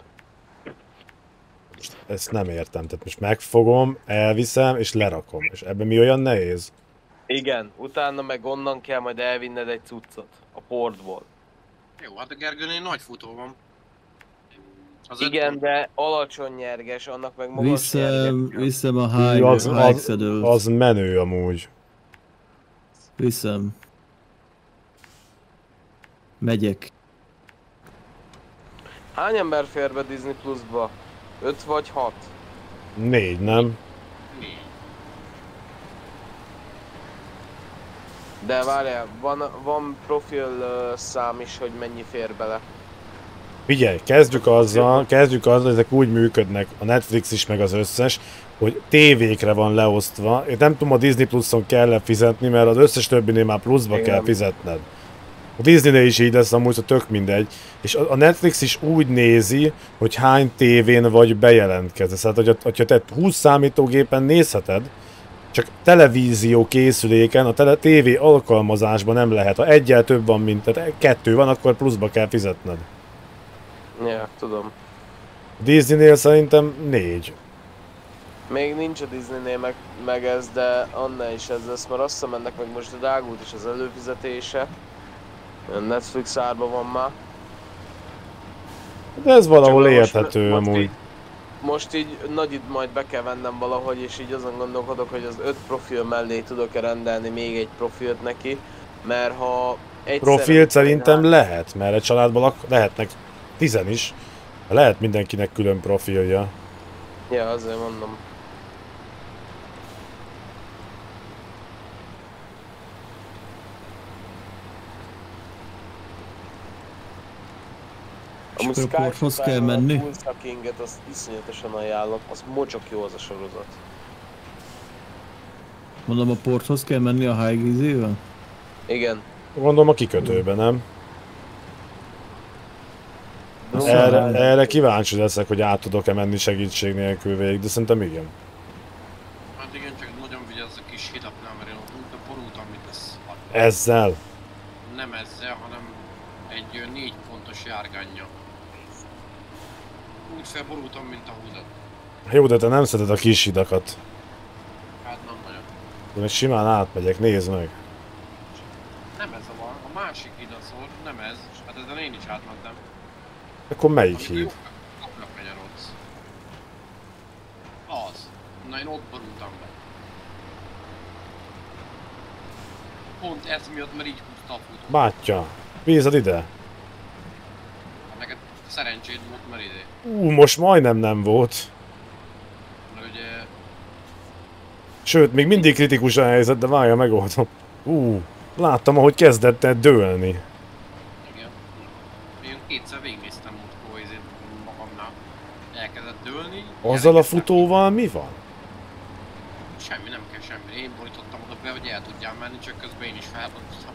Ezt nem értem, tehát most megfogom, elviszem és lerakom. És ebben mi olyan nehéz? Igen, utána meg onnan kell majd elvinned egy cuccot. A portból. Jó, hát a Gergőnél nagy futó van. Az Igen, de alacsony nyerges, annak meg magas nyerges. Viszem a Az- high saddle-t. Az menő amúgy. Viszem. Megyek. Hány ember fér be Disney Plus-ba? 5 vagy 6? 4, nem? De várjál, van profil szám is, hogy mennyi fér bele. Figyelj, kezdjük azzal, hogy ezek úgy működnek, a Netflix is meg az összes, hogy tévékre van leosztva. Én nem tudom, a Disney Pluson kell fizetni, mert az összes többinél már pluszba kell fizetned. A Disneynél is így lesz amúgy, szóval tök mindegy. És a Netflix is úgy nézi, hogy hány tévén vagy bejelentkezve. Tehát, hogyha te 20 számítógépen nézheted, csak televízió készüléken, a TV alkalmazásban nem lehet. Ha egyel több van, mint tehát 2 van, akkor pluszba kell fizetned. Ja, tudom. A Disneynél szerintem 4. Még nincs a Disneynél meg ez, de annál is ez lesz, mert azt hiszem ennek meg most a drágult is az előfizetése. A Netflix árban van már. De ez valahol Csak érthető amúgy. Most így nagyit majd be kell vennem valahogy, és így azon gondolkodok, hogy az 5 profil mellé tudok-e rendelni még egy profilt neki, mert ha egyszerre... Profilt szerintem lehet, mert egy családban lehetnek 10 is. Lehet mindenkinek külön profilja. Ja, azért mondom. És akkor porthoz kell menni? A Fullsuckinget azt iszonyatosan ajánlom, az mocsok jó az a sorozat. Mondom, a porthoz kell menni a High-Gizével? Igen. Gondolom a kikötőben, nem? Aztán- Erre kíváncsi leszek, hogy át tudok-e menni segítség nélkül végig, de szerintem igen. Hát igen, csak nagyon vigyázz a kis hidaknál, mert én ott borultam, mint ez. Ezzel? Nem ezzel, hanem egy 4 pontos járgánnya. Úgy felborultam, mint a húzat. Jó, de te nem szereted a kis hidakat. Hát nem nagyon. Én meg simán átmegyek, nézd meg. Nem ez a van, a másik híd a szól, nem ez. Hát ezen én is átmentem. Akkor melyik Amit híd? jobbra kanyarodsz. Az. Na én ott borultam be. Pont ez miatt, mert így húzta a futó. Bátya, bízod ide? Hát neked szerencséd volt, mert ide. Most majdnem nem volt. Mert ugye... Sőt, még mindig kritikus a helyzet, de várja, megoldom. Láttam, ahogy kezdett el dőlni. Igen. Én kétszer végignéztem múltkor ezért magamnál. Elkezdett dőlni. Azzal a elkezdtem- futóval mi van? Semmi, nem kell semmi. Én borítottam oda be, hogy el tudjál menni, csak közben én is felbontottam.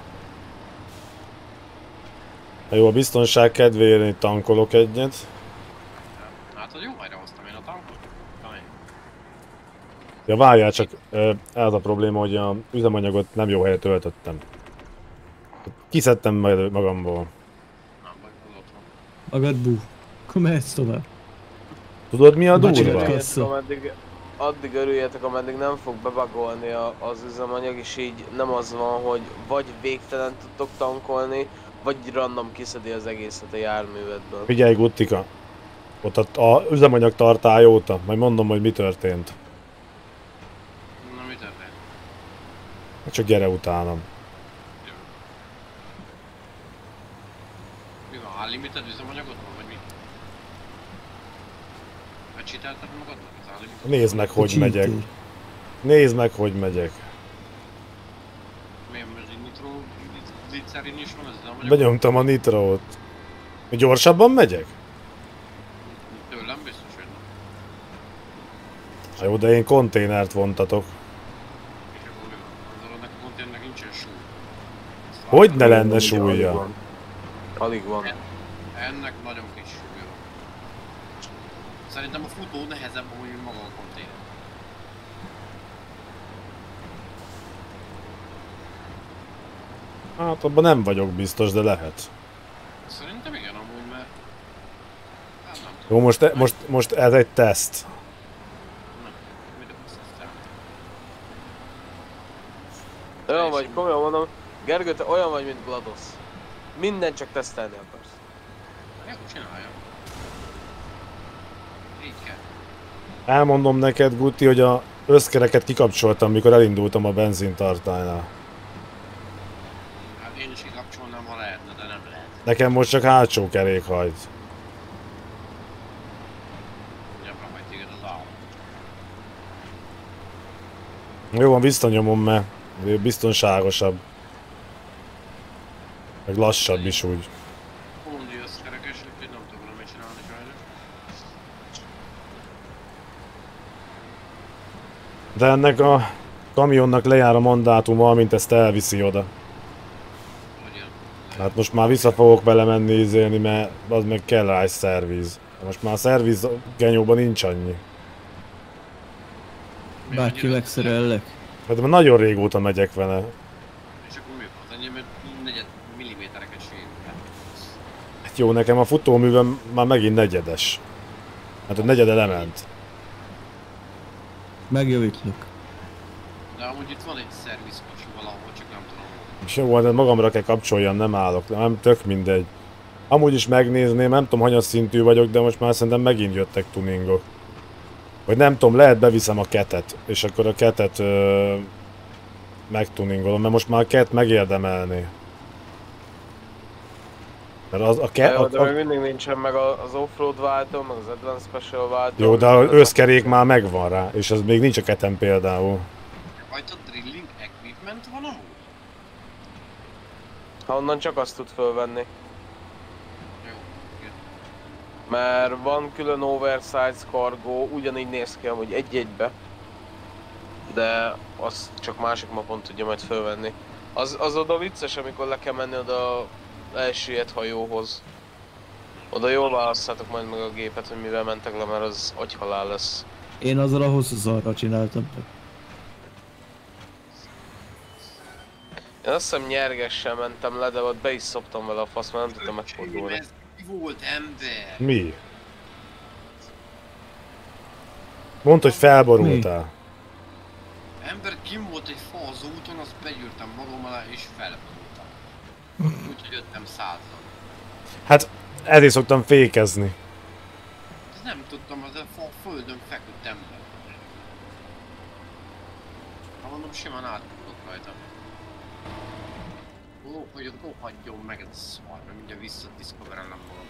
Ha jó, a biztonság kedvéért én tankolok egyet. Hát, hogy jó helyre hoztam én a tankot. Talán. Ja, várjál csak, ez a probléma, hogy a üzemanyagot nem jó helyre töltöttem. Kiszedtem majd magamból. Nem baj, az ott van. Magad bú. Akkor mehetsz tovább. Tudod mi a Bocsi, durva? Örülj. Addig örüljetek, ameddig nem fog bebagolni az üzemanyag, és így nem az van, hogy vagy végtelen tudtok tankolni, vagy random kiszedi az egészet a járművedből. Figyelj, Guttika. Ott a üzemanyag tartály óta, majd mondom, hogy mi történt. Na, mi történt? Csak gyere utánam. Mi van? Unlimited üzemanyagot van, vagy mi? Becsítelted magadnak az unlimited? Nézd meg, hogy Cheaty. megyek. Nézd meg, hogy megyek. Milyen, mert egy nitro glicerin is van az üzemanyag? Benyomtam a nitrót. Gyorsabban megyek? Tőlem biztos, hogy nem. Ha jó, de én konténert vontatok. És akkor mi van? Azzal ennek a konténernek nincsen súly. Hogy ne lenne Alig súlya? van. Alig van. Ennek nagyon kis súlya van. Szerintem a futó nehezebb, mint maga a konténer. Hát abban nem vagyok biztos, de lehet. Szerintem igen amúgy, mert... Hát nem tudom. Jó, most ez egy teszt. Nem. Mit akarsz tesztelni? Olyan vagy, komolyan mondom, Gergő, te olyan vagy, mint GLaDOS. Minden csak tesztelni akarsz. Jó, csinálja. Így kell. Elmondom neked, Guti, hogy a összkereket kikapcsoltam, mikor elindultam a benzintartálynál. Hát én is kikapcsolnám, ha lehetne, de nem lehet. Nekem most csak hátsó kerék hajt. Gyakran majd téged az állat. Jó van, visszanyomom, mert biztonságosabb. Meg lassabb is úgy. Hondi összkerekes, úgyhogy nem tudom mit csinálni sajnos. De ennek a kamionnak lejár a mandátuma, amint ezt elviszi oda. Hogy ilyen. Hát most már vissza fogok vele menni izélni, mert az meg kell rá egy szerviz. Most már a szerviz genyóban nincs annyi. Bátyi, megszerellek. Hát már nagyon régóta megyek vele. És akkor mi volt annyi, mert negyed millimétereket sérült. Hát jó, nekem a futóművem már megint negyedes. Hát a negyede lement. Megjavítlak. De amúgy itt van egy szervizkocsi valahol, csak nem tudom hol. És jó, de magamra kell kapcsoljam, nem állok, nem tök mindegy. Amúgy is megnézném, nem tudom hanyas szintű vagyok, de most már szerintem megint jöttek tuningok. Vagy nem tudom, lehet beviszem a ketet, és akkor a ketet megtuningolom, mert most már a ket megérdemelné. Mert az a ket... De még mindig nincsen meg az offroad váltó, meg az advanced special váltó. Jó, de az összkerék már megvan rá, és az még nincs a keten például. Rajta drilling equipment van amúgy? Ha onnan csak azt tud fölvenni. Jó, igen. Mert van külön oversize cargo, ugyanígy néz ki amúgy egy-egybe. De azt csak másik mapon tudja majd fölvenni. Az oda vicces, amikor le kell menni oda elsüllyedt hajóhoz. Oda jól választhatok majd meg a gépet, hogy mivel mentek le, mert az agyhalál lesz. Én azzal a hosszú szarra csináltam. Én azt hiszem nyergessel mentem le, de ott be is szoptam vele a fasz, mert nem tudtam megfordulni. Ez mi volt ember? Mi? Mondd, hogy felborultál. Ember kim volt egy fa az úton, azt begyűrtem magam alá és felborultam. Úgyhogy jöttem 100-al. Hát ezért szoktam fékezni. De nem tudtam, az a fa földön feküdt ember. Ha mondom, simán átfutok rajta. Ó, hogy ott rohadjon meg ez a szar, mert mindjárt visszadiszkoverelem magam.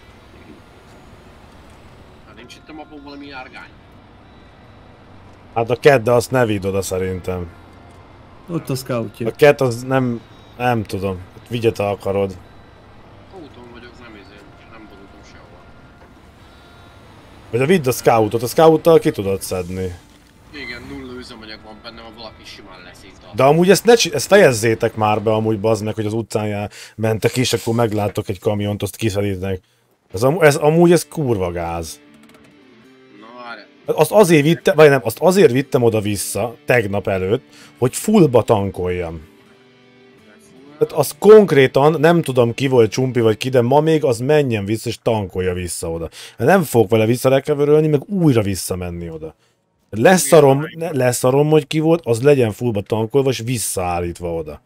Hát nincs itt a mapon valami járgány? Hát a cat, de azt ne vidd oda szerintem. Ott a scoutja. A cat az nem tudom. Vigyet ha akarod. Úton vagyok, nem borultam sehova. Vagy a vidd a scoutot, a scouttal ki tudod szedni. Igen, nulla üzemanyag van benne, ha valaki simán leszívta. De amúgy ezt fejezzétek már be amúgy, bazd meg, hogy az utcán mentek és akkor megláttok egy kamiont, azt kiszedítenek. Amúgy ez kurva gáz. Na várj. Azt azért vittem oda-vissza, tegnap előtt, hogy fullba tankoljam. Tehát az konkrétan, nem tudom ki volt Csumpi vagy ki, de ma még az menjen vissza és tankolja vissza oda. Nem fogok vele visszarekevörölni, meg újra visszamenni oda. Leszarom, hogy ki volt, az legyen fullba tankolva és visszaállítva oda.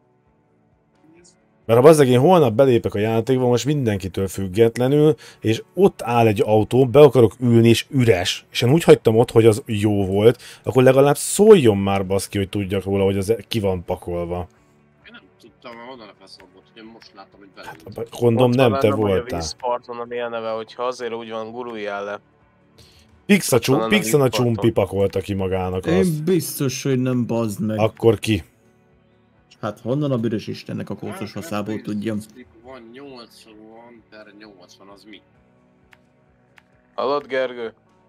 Mert ha bazzeg én holnap belépek a játékba, most mindenkitől függetlenül, és ott áll egy autó, be akarok ülni és üres, és én úgy hagytam ott, hogy az jó volt, akkor legalább szóljon már baszki, hogy tudjak róla, hogy az ki van pakolva. Én nem tudtam, mert oda lefeszolgott, hogy én most látom, hogy belül. Hát, gondolom nem te A voltál. vízparton, ami a neve, hogyha azért úgy van, guruljál le. Pixen a Csumpi pakolta ki magának azt. Én biztos, hogy nem bazd meg. Akkor ki? Hát honnan a büdös Istennek a kócos haszából tudjam. Van 80/80, az mi? Hallod, Gergő?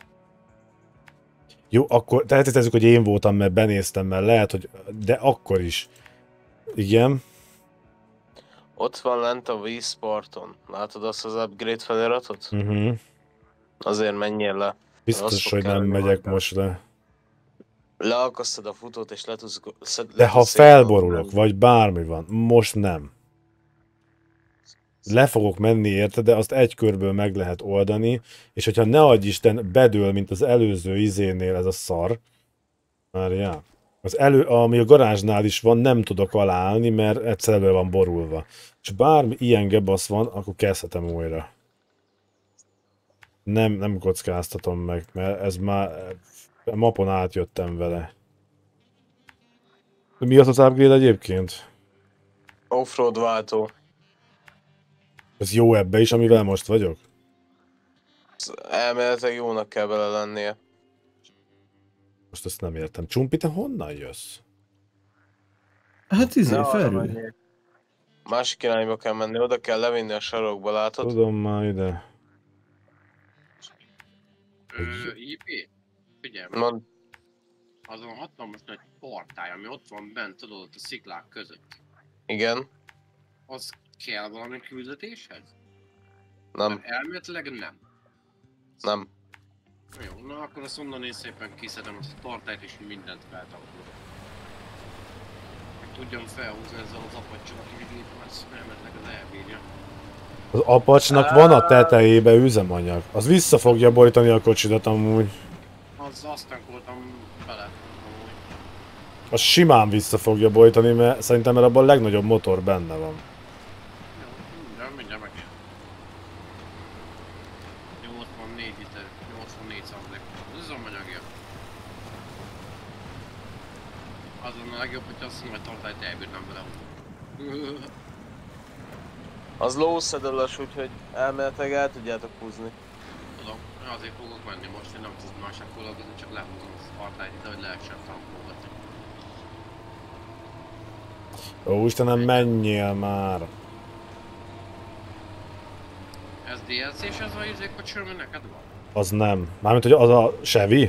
Jó, akkor tehetezzük, hogy én voltam, mert benéztem, mert lehet, hogy... De akkor is. Igen. Ott van lent a vízparton. Látod azt az upgrade feliratot? Azért menjél le. Biztos, hogy nem megyek most le. Leakasztod a futót és le tudsz... De ha felborulok, vagy bármi van, most nem. Le fogok menni érte, de azt egy körből meg lehet oldani, és hogyha ne adj Isten bedől, mint az előző izénél ez a szar, várjál. Ami a garázsnál is van, nem tudok aláállni, mert egyszer elő van borulva. És bármi ilyen gebasz van, akkor kezdhetem újra. Nem kockáztatom meg, mert ez már a mapon átjöttem vele. Mi az az upgrade egyébként? Offroad váltó. Ez jó ebbe is, amivel most vagyok? Elméletileg jónak kell bele lennie. Most ezt nem értem. Csumpi, te honnan jössz? Hát felül. Másik irányba kell menni, oda kell levinni a sarokba, látod? Tudom már ide. IP? Figyelj, Mond, azon a hatalmas nagy portály, ami ott van bent, tudod, ott a sziklák között. igen. Az Kell valami küldetéshez? Nem, Mert elméletileg nem. nem. Jó, na akkor azt onnan én szépen kiszedem azt a tartályt és mindent feltakodom. Meg tudjam felhúzni ezzel az apacsal, aki egy mert elméletileg az elbírja. Az apacsnak van a tetejébe üzemanyag. Az vissza fogja borítani a kocsidat amúgy. Azt tankoltam bele. Amúgy. Az simán vissza fogja borítani, mert szerintem abban a legnagyobb motor benne van. Jó, mindjárt meg. 84 liter, 84 százalék. Ez üzemanyagja. Azon a legjobb, hogy azt mondom, hogy tartályt elbírnám vele. Az low saddle-ös, úgyhogy elméletileg el tudjátok húzni. Tudom, azért fogok menni most, én nem tudom másnak foglalkozni, csak lehúzom az tartályt ide, hogy lehessen tankolgatni. Ó, Istenem, menjél már! Ez DLC-s ez a izékocsira, ami neked van? Az nem. Mármint, hogy az a Chevy?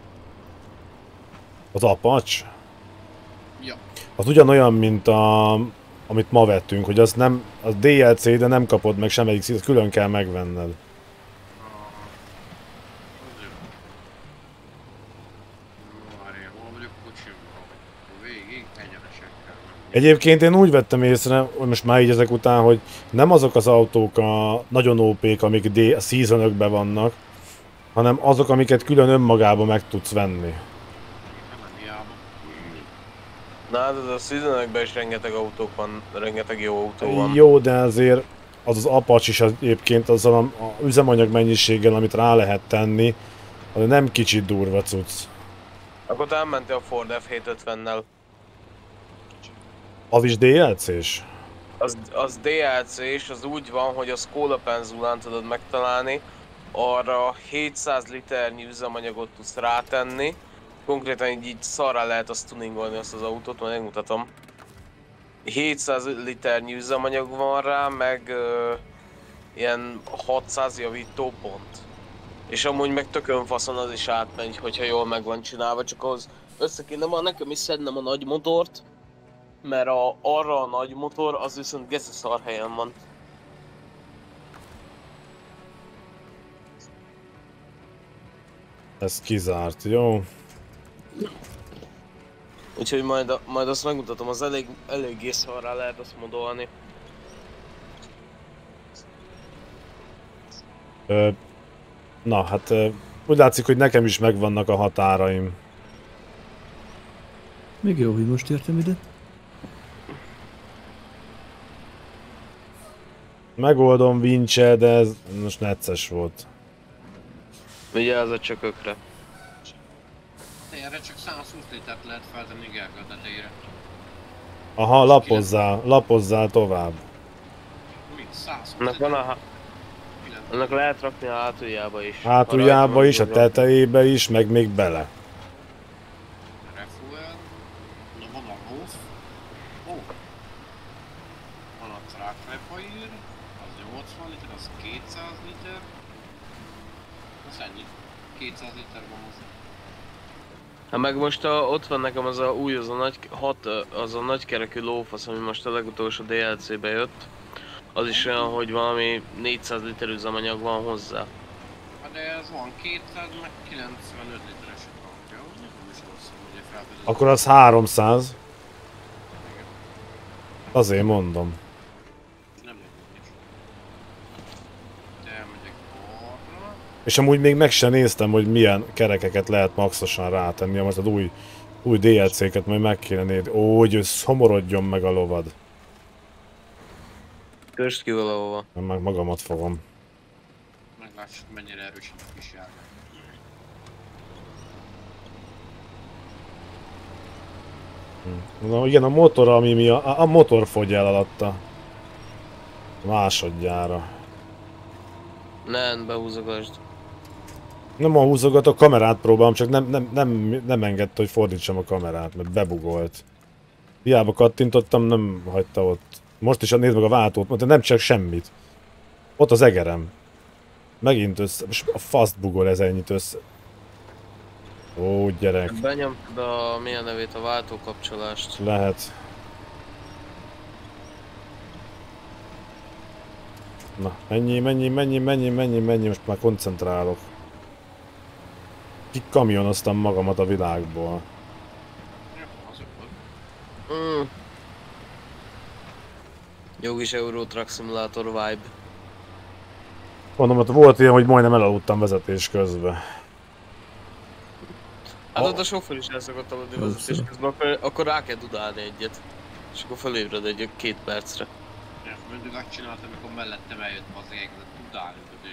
Az Apache? Ja. Az ugyanolyan, mint amit ma vettünk, hogy az nem, az DLC, de nem kapod meg semmelyik színt, külön kell megvenned. Várjál, hol vagyok kocsimban? Végig egyenesen kell menni. Egyébként én úgy vettem észre, hogy most már így ezek után, hogy nem azok az autók a nagyon OP-k, amik a seasonökben vannak, hanem azok, amiket külön önmagában meg tudsz venni. Nem hiába. Na hát ez a seasonokban is rengeteg autók van, rengeteg jó autó van. Jó, de azért az Apache is egyébként azzal a üzemanyag mennyiséggel, amit rá lehet tenni, az nem kicsit durva cucc. Akkor te elmentél a Ford F750-nel. Az is DLC-s? Az DLC és az úgy van, hogy a Skoda Penzulán tudod megtalálni, arra 700 liternyi üzemanyagot tudsz rátenni. Konkrétan így szarrá lehet azt tuningolni azt az autót, majd megmutatom. 700 liternyi üzemanyag van rá, meg ilyen 600 javító pont. És amúgy meg tökön faszon az is átmegy, hogyha jól meg van csinálva, csak ahhoz össze kéne már nekem is szednem a nagy motort, mert arra a nagy motor az viszont geci szar helyen van. Ez kizárt, jó? Úgyhogy majd azt megmutatom, az eléggé szarrá lehet azt modolni. Na, hát úgy látszik, hogy nekem is megvannak a határaim. Még jó, hogy most értem ide. Megoldom Vince, de ez most necces volt. Vigyázz a csökökre. Erre csak 120 litert lehet feltenni Gerga tetejére. Aha, lapozzál tovább. Mi? 120 Annak van litert? annak lehet rakni a hátuljába is. Hátuljába is, a tetejébe is, meg még bele. Refuel. Na van a Roof. Ó. Van a Track Repair. Az 80 liter, az 200 liter. Az ennyi. 200 liter van az. Hát meg most ott van nekem az a új, az a nagykerekű lófasz, ami most a legutolsó DLC-be jött. Az is olyan, hogy valami 400 liter üzemanyag van hozzá. Hát de ez van 200, meg 95 literes a tankja, ugye? Nem is rosszul, ugye felfedezett. Akkor az 300. Azért mondom. Nem érdekel. De elmegyek arra. És amúgy még meg sem néztem, hogy milyen kerekeket lehet maxosan rátenni, most az új DLC-ket majd meg kéne nézni. Ó, hogy szomorodjon meg a lovad. Kösd ki valahova. Nem, meg magamat fogom. Meglássuk, mennyire erős a kis járvány. Na igen, a motor, ami mi a motor fogy el alatta. Másodjára. Ne, behúzogasd. Nem a húzogatok, a kamerát próbálom, csak nem engedte, hogy fordítsam a kamerát, mert bebugolt. Hiába kattintottam, nem hagyta ott. Most is nézd meg a váltót, mondta, nem csak semmit. Ott az egerem. Megint össze, a faszt bugol ez ennyit össze. Ó, gyerek. Benyomtad a milyen nevét, a váltókapcsolást. Lehet. Na, mennyi, most már koncentrálok. Kikamionoztam magamat a világból. Ja, azok volt. Jó kis Euro Truck Simulator vibe. Mondom, hogy volt ilyen, hogy majdnem elaludtam vezetés közben. Hát ott a sofőr is el szokott aludni vezetés közben, akkor rá kell dudálni egyet. És akkor felébred egy 2 percre. Ja, mindig azt csináltam, amikor mellettem eljött az egészet, tudálni, hogy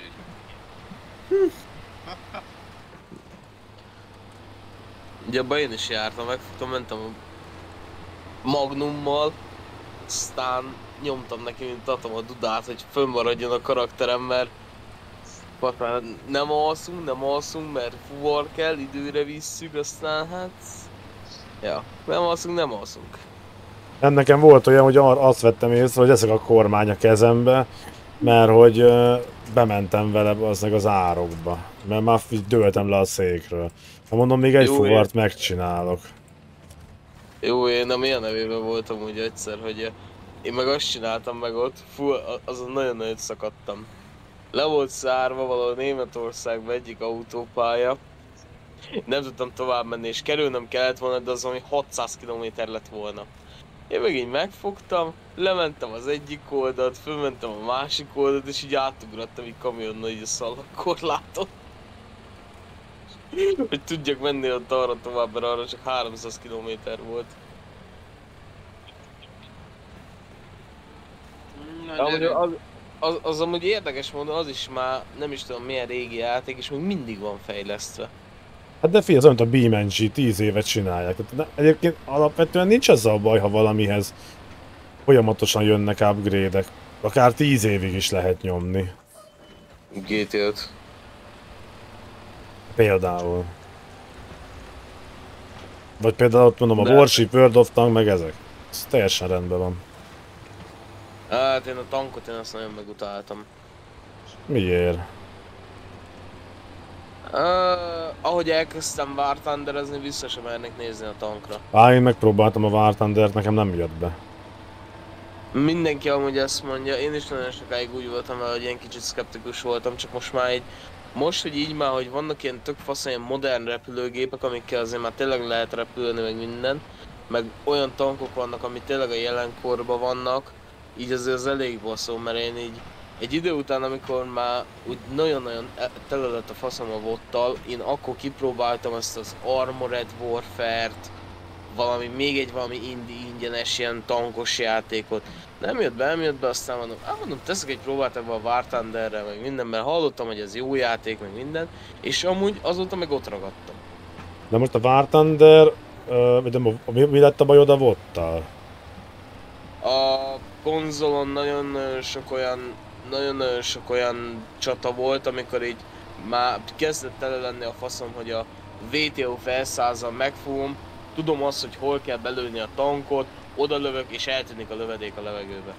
Ugye abban én is jártam, megfogtam, mentem a Magnummal, aztán nyomtam neki, mint tatom a dudát, hogy fönnmaradjon a karakterem, mert nem alszunk, mert fuvar kell, időre visszük, aztán hát... Ja, nem alszunk. Nekem volt olyan, hogy azt vettem észre, hogy ezek a kormány a kezembe, mert hogy bementem vele az árokba, mert már dőltem le a székről. Ha mondom, még egy fuvart megcsinálok. Jó, én a milyen nevében voltam úgy egyszer, hogy én meg azt csináltam meg ott, azon nagyon szakadtam. Le volt szárva valahol Németországban egyik autópálya. Nem tudtam tovább menni, és kerülnöm kellett volna, de az ami 600 km lett volna. Én meg így megfogtam, lementem az egyik oldalt, fölmentem a másik oldalt, és így átugrattam így kamionnal így a szalagkorláton. Hogy tudjak menni ott arra tovább, mert arra csak 300 km volt. Az amúgy érdekes módon, az is már nem is tudom milyen régi játék, és még mindig van fejlesztve. Hát de figyelj, az olyan, mint a BeamNG, 10 évet csinálják. Tehát egyébként alapvetően nincs azzal a baj, ha valamihez folyamatosan jönnek upgrade-ek. Akár 10 évig is lehet nyomni. GTA-t. Például. Vagy például ott mondom a Warship, World of Tank, meg ezek. Ez teljesen rendben van. Hát én a tankot azt nagyon megutáltam. Miért? Ahogy elkezdtem War Thunderezni, vissza sem mernék nézni a tankra. Én megpróbáltam a War Thundert, nekem nem jött be. Mindenki amúgy ezt mondja, én is nagyon sokáig úgy voltam vele, hogy ilyen kicsit szkeptikus voltam, csak most már így... Most, hogy így már, hogy vannak ilyen tök fasz, ilyen modern repülőgépek, amikkel azért már tényleg lehet repülni, meg minden. Meg olyan tankok vannak, amik tényleg a jelenkorban vannak, így azért az elég baszó, mert én így... Egy idő után, amikor már úgy nagyon-nagyon tele lett a faszom a VOD-tal, én akkor kipróbáltam ezt az Armored Warfare-t, még egy valami ingyenes ilyen tankos játékot. Nem jött be, aztán mondom, teszek egy próbát ebbe a War Thunderre, meg minden, mert hallottam, hogy ez jó játék, meg minden, és amúgy azóta meg ott ragadtam. De most a War Thunder, mi lett a bajod a VOD-tal? A konzolon nagyon sok olyan csata volt, amikor így már kezdett tele lenni a faszom, hogy a VTO felszállal megfogom, tudom azt, hogy hol kell belőni a tankot, oda lövök és eltűnik a lövedék a levegőbe.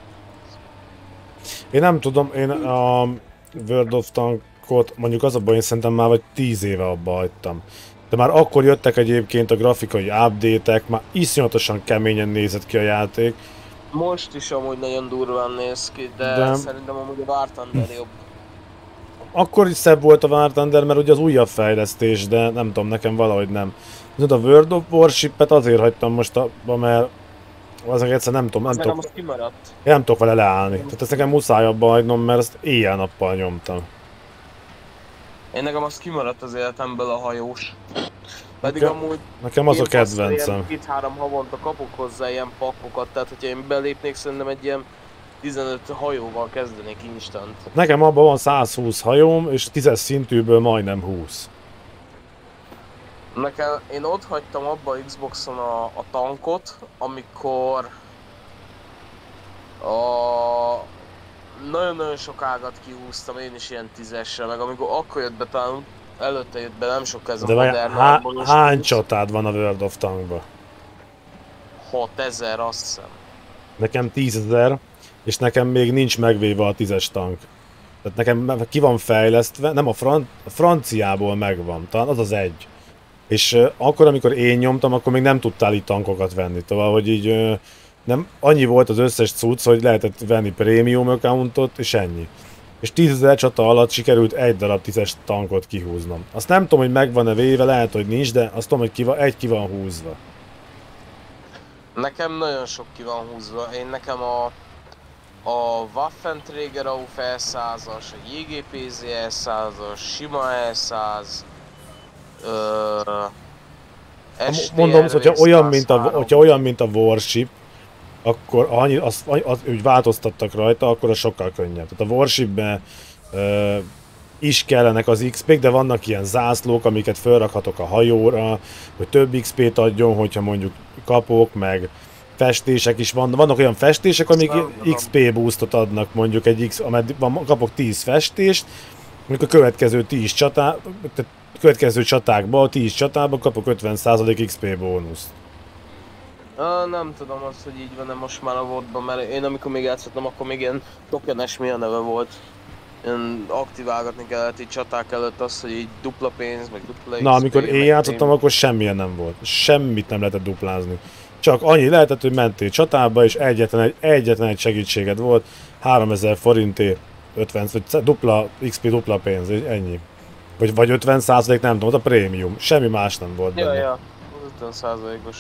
Én nem tudom, én a World of Tankot mondjuk az a baj, én szerintem már vagy 10 éve abba hagytam. De már akkor jöttek egyébként a grafikai update-ek, már iszonyatosan keményen nézett ki a játék. Most is amúgy nagyon durván néz ki, de szerintem amúgy a War Thunder jobb. Akkor is szebb volt a War Thunder, mert ugye az újabb fejlesztés, de nem tudom, nekem valahogy nem. A World of Warship-et azért hagytam most abba, mert azok egyszer nem tudom, nem tudok vele leállni. Tehát ezt nekem muszáj abba hagynom, mert ezt éjjel-nappal nyomtam. Én nekem azt kimaradt az életemből a hajós. Pedig amúgy nekem az a kedvencem. 2-3 havonta kapok hozzá ilyen pakkokat, tehát hogyha én belépnék, szerintem egy ilyen 15 hajóval kezdenék instant. Nekem abban van 120 hajóm, és 10-es szintűből majdnem 20. Nekem, én ott hagytam abba a Xboxon a tankot, amikor nagyon-nagyon sok ágat kihúztam, én is ilyen 10-esre, meg amikor akkor jött be, talán előtte jött be, nem sok ez a modern. Hány csatád van a World of Tankban? 6000, azt hiszem. Nekem 10 000, és nekem még nincs megvéve a 10-es tank. Tehát nekem ki van fejlesztve, nem a franciából megvan, talán az az egy. És akkor, amikor én nyomtam, akkor még nem tudtál itt tankokat venni, tovább, hogy így Nem, annyi volt az összes cucc, hogy lehetett venni prémium accountot, és ennyi. És 10 000 csata alatt sikerült egy darab 10-es tankot kihúznom. Azt nem tudom, hogy megvan-e véve, lehet, hogy nincs, de azt tudom, hogy egy ki van húzva. Nekem nagyon sok ki van húzva. Nekem a Waffenträger AUF E100-as, a JGPZ E100-as, sima E100, Mondom, hogyha olyan, mint a Warship, akkor úgy változtattak rajta, akkor az sokkal könnyebb. Tehát a Warshipben is kellenek az XP-k, de vannak ilyen zászlók, amiket felrakhatok a hajóra, hogy több XP-t adjon, hogyha mondjuk kapok, meg festések is vannak olyan festések, amik XP boostot adnak, mondjuk kapok 10 festést, mondjuk a következő csatákban, 10 csatában kapok 50% XP bónuszt. Nem tudom azt, hogy így van-e most már a VOD-ban, mert én amikor még játszottam, akkor még ilyen tokenes mi a neve volt. Én aktiválgatni kellett így csaták előtt azt, hogy így dupla pénz, meg dupla XP. Na, amikor én játszottam, akkor semmilyen nem volt. Semmit nem lehetett duplázni. Csak annyi lehetett, hogy mentél csatába, és egyetlen egy segítséged volt, 3000 forinté, 50, vagy dupla XP, dupla pénz, ennyi. Vagy 50%, nem tudom, ott a prémium. Semmi más nem volt benne. Ja, az 50%-os.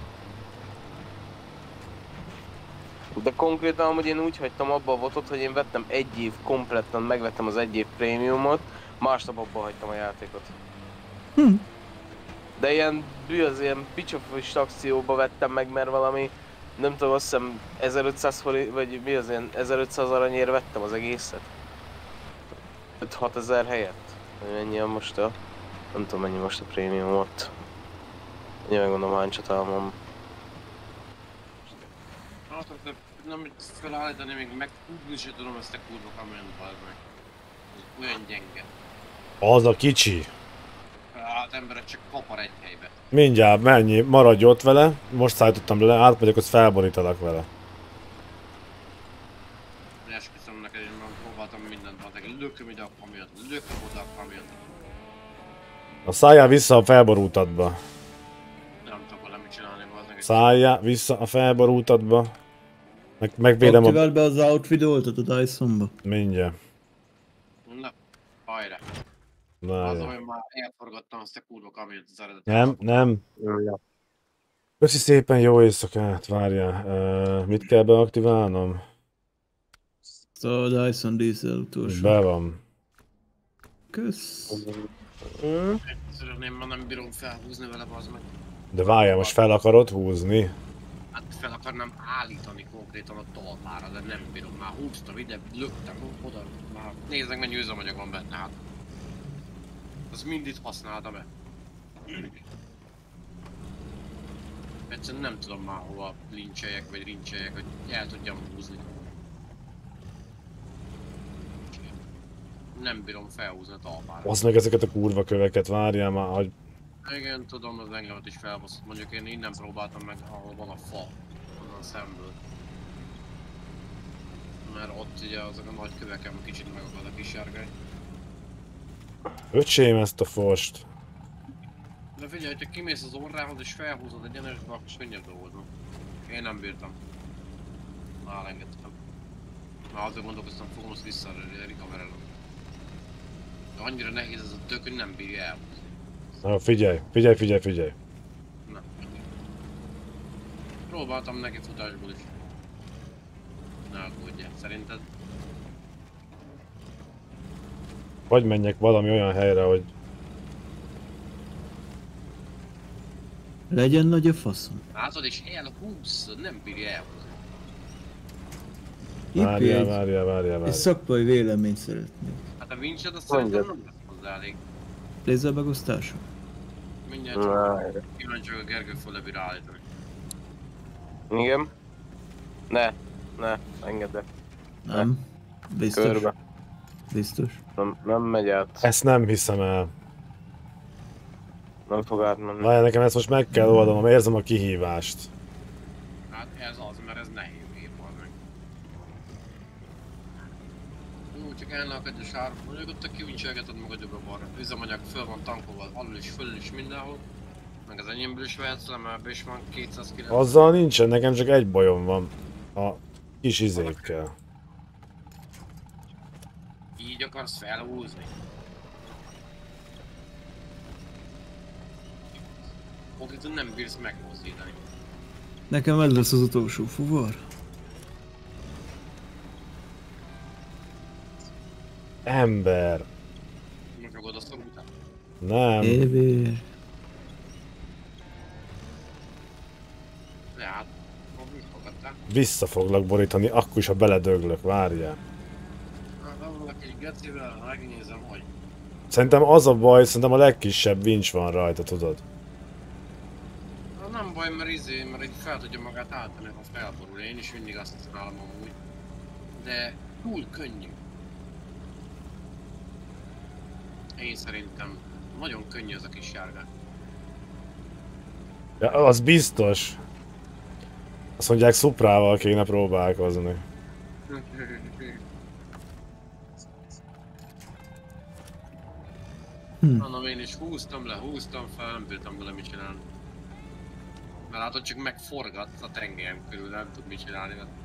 De konkrétan amúgy én úgy hagytam abba a votot, hogy én vettem egy év kompletten, megvettem az egy év prémiumot, másnap abba hagytam a játékot. De ilyen picsofis akcióba vettem meg, mert valami, nem tudom, azt hiszem 1500 forint, vagy mi az ilyen 1500 aranyért vettem az egészet. 5-6 ezer helyett. Mennyi a most a... nem tudom mennyi most a prémium ott. Én megmondom hány csatálmom. Nem felállítani, még megkúrni se tudom ezt a kurva kamiont, bazd meg. Olyan gyenge. Az a kicsi. Hát emberek csak kapar egy helybe. Mindjárt, mennyi, maradj ott vele. Most szállítottam le, átmegyek, azt felborítalak vele. Esküszöm neked, én már próbáltam mindent, bazd, lököm ide a kamiont, lököm oda a kamiont. Na szálljál vissza a felborultadba. Nem tudok vele mit csinálni, bazd meg. Szálljál vissza a felborultadba. Megvédem a... Aktiváld be az outfit-oltat a Dysonba. Mindjárt. Na, hajrá. Na, az, ja. hogy már elforgattam azt a kurva kamiont az eredet. Nem. Köszi szépen, jó éjszakát, várjál. Mit kell beaktiválnom? A Dyson Diesel utolsó. Be van. Kösz. Egyszerűen én már nem bírom felhúzni vele, bazd meg. De várjál, most fel akarod húzni? Hát fel akarnám állítani konkrétan a talpára, de nem bírom. Már húztam ide, löktem oda, már nézzek mennyi üzemanyag van benne, hát. Az mindit használtam-e. Egyszerűen nem tudom már hova lincseljek vagy rincseljek, hogy el tudjam húzni. Nem bírom felhúzni a talpára. Hozd meg ezeket a kurva köveket, várjál már, hogy... Igen, tudom, az engemet is felbaszott. Mondjuk én innen próbáltam meg, ahol van a fa. Onnan szemből. Mert ott ugye azok a nagy kövekem kicsit meg akarnak kisárgálni. Öcsém ezt a fost. De figyelj, hogyha kimész az orrához és felhúzod egyenesbe, akkor könnyebb dolgod. Én nem bírtam. Már elengedtem. Már azért gondolkoztam, fogom azt vissza recoverelni. De annyira nehéz ez a tök, hogy nem bírja elhúzni. Na figyelj. Na. Próbáltam neki futásból is. Ne aggódjál, szerinted? Vagy menjek valami olyan helyre, hogy... Legyen nagy a faszom. Látod, és elhúzsz, nem bírja elhúzni. Várjál. Egy szakmai véleményt szeretnék. Hát a vincset azt szerintem nem lesz hozzá elég. Lézermegosztása? Mindjárt csak kíváncsi a Gergő föl lebír állítani. Igen? Ne, engedd el. Nem. Biztos. Körbe. Biztos. Nem megy át. Ezt nem hiszem el. Nem fog átmenni. Várjál, nekem ezt most meg kell oldanom, érzem a kihívást. Hát ez az, mert ez nehéz írva meg. Jó, csak elnakadj a sárba, mondjuk ott a kivincselgeted magad jobbra balra. Üzemanyag föl van tankolva, alul is, föl is, mindenhol. Meg az enyémből is vehetsz le, mert ebben is van 209. Azzal nincsen, nekem csak egy bajom van. A kis izékkel. Így akarsz felhúzni? Ott nem bírsz megmozdítani. Nekem ez lesz az utolsó fuvar. Ember. Megfogod azt a rútát? Nem. Évér. De hát, mit fogadtál? Vissza foglak borítani, akkor is, ha beledöglök, várjál. Hát avval a kis gecivel, megnézem, hogy... Szerintem az a baj, szerintem a legkisebb vincs van rajta, tudod. Hát nem baj, mert mert így fel tudja magát állítani, ha felborul. Én is mindig azt használom amúgy. De túl könnyű. Én szerintem nagyon könnyű ez a kis járgány. Ja, az biztos. Azt mondják, Suprával kéne próbálkozni. Mondom, én is húztam fel, nem bírtam vele mit csinálni. Mert látod, csak megforgat a tengelyem körül, nem tud mit csinálni. Mert...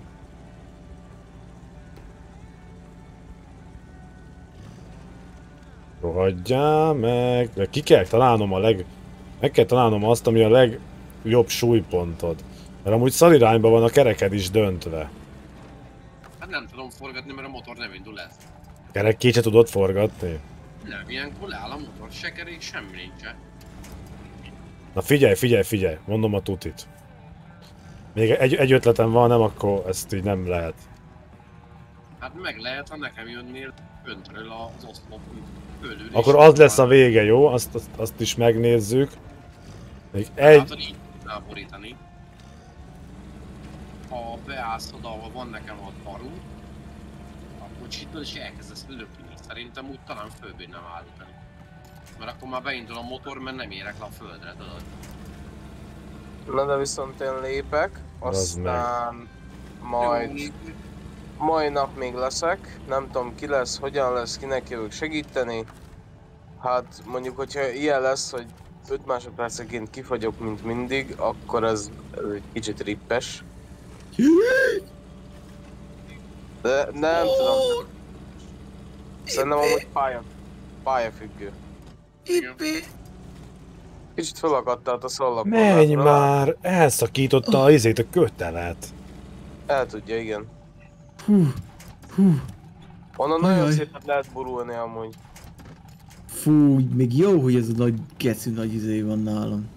Rohadjál meg! De ki kell találnom meg kell találnom azt, ami a legjobb súlypontod. Mert amúgy szalirányban van a kereked is döntve. Hát nem tudom forgatni, mert a motor nem indul el. Kerekkét se tudod forgatni? Nem, ilyenkor leáll a motor, se kerék, semmi nincsen. Na figyelj, mondom a tutit. Még egy ötletem van, nem, akkor ezt így nem lehet. Hát meg lehet, ha nekem jönnél öntről az oszlopon fölül. Akkor az lesz a vége, jó? Azt is megnézzük. Még egy... Látod, így ráborítani. Ha beállsz oda, ahol van nekem a barú, akkor csitől is elkezdesz lökni. Szerintem úgy talán fölbírnám állítani. Mert akkor már beindul a motor, mert nem érek le a földre, tudod? Na de viszont én lépek, aztán majd Jó, mai nap még leszek, nem tudom ki lesz, hogyan lesz, kinek jövök segíteni. Hát mondjuk, hogyha ilyen lesz, hogy 5 másodperceként kifagyok, mint mindig, akkor ez egy kicsit rippes. De nem tudom. Szerintem amúgy pályafüggő. Kicsit felakadtál a szallakorlátról. Menj már! Elszakította a izét, a kötelet. El tudja, igen. Hú. Onnan nagyon Ajaj. szépen lehet burulni amúgy. Fú, még jó, hogy ez a nagy geci nagy izé van nálam.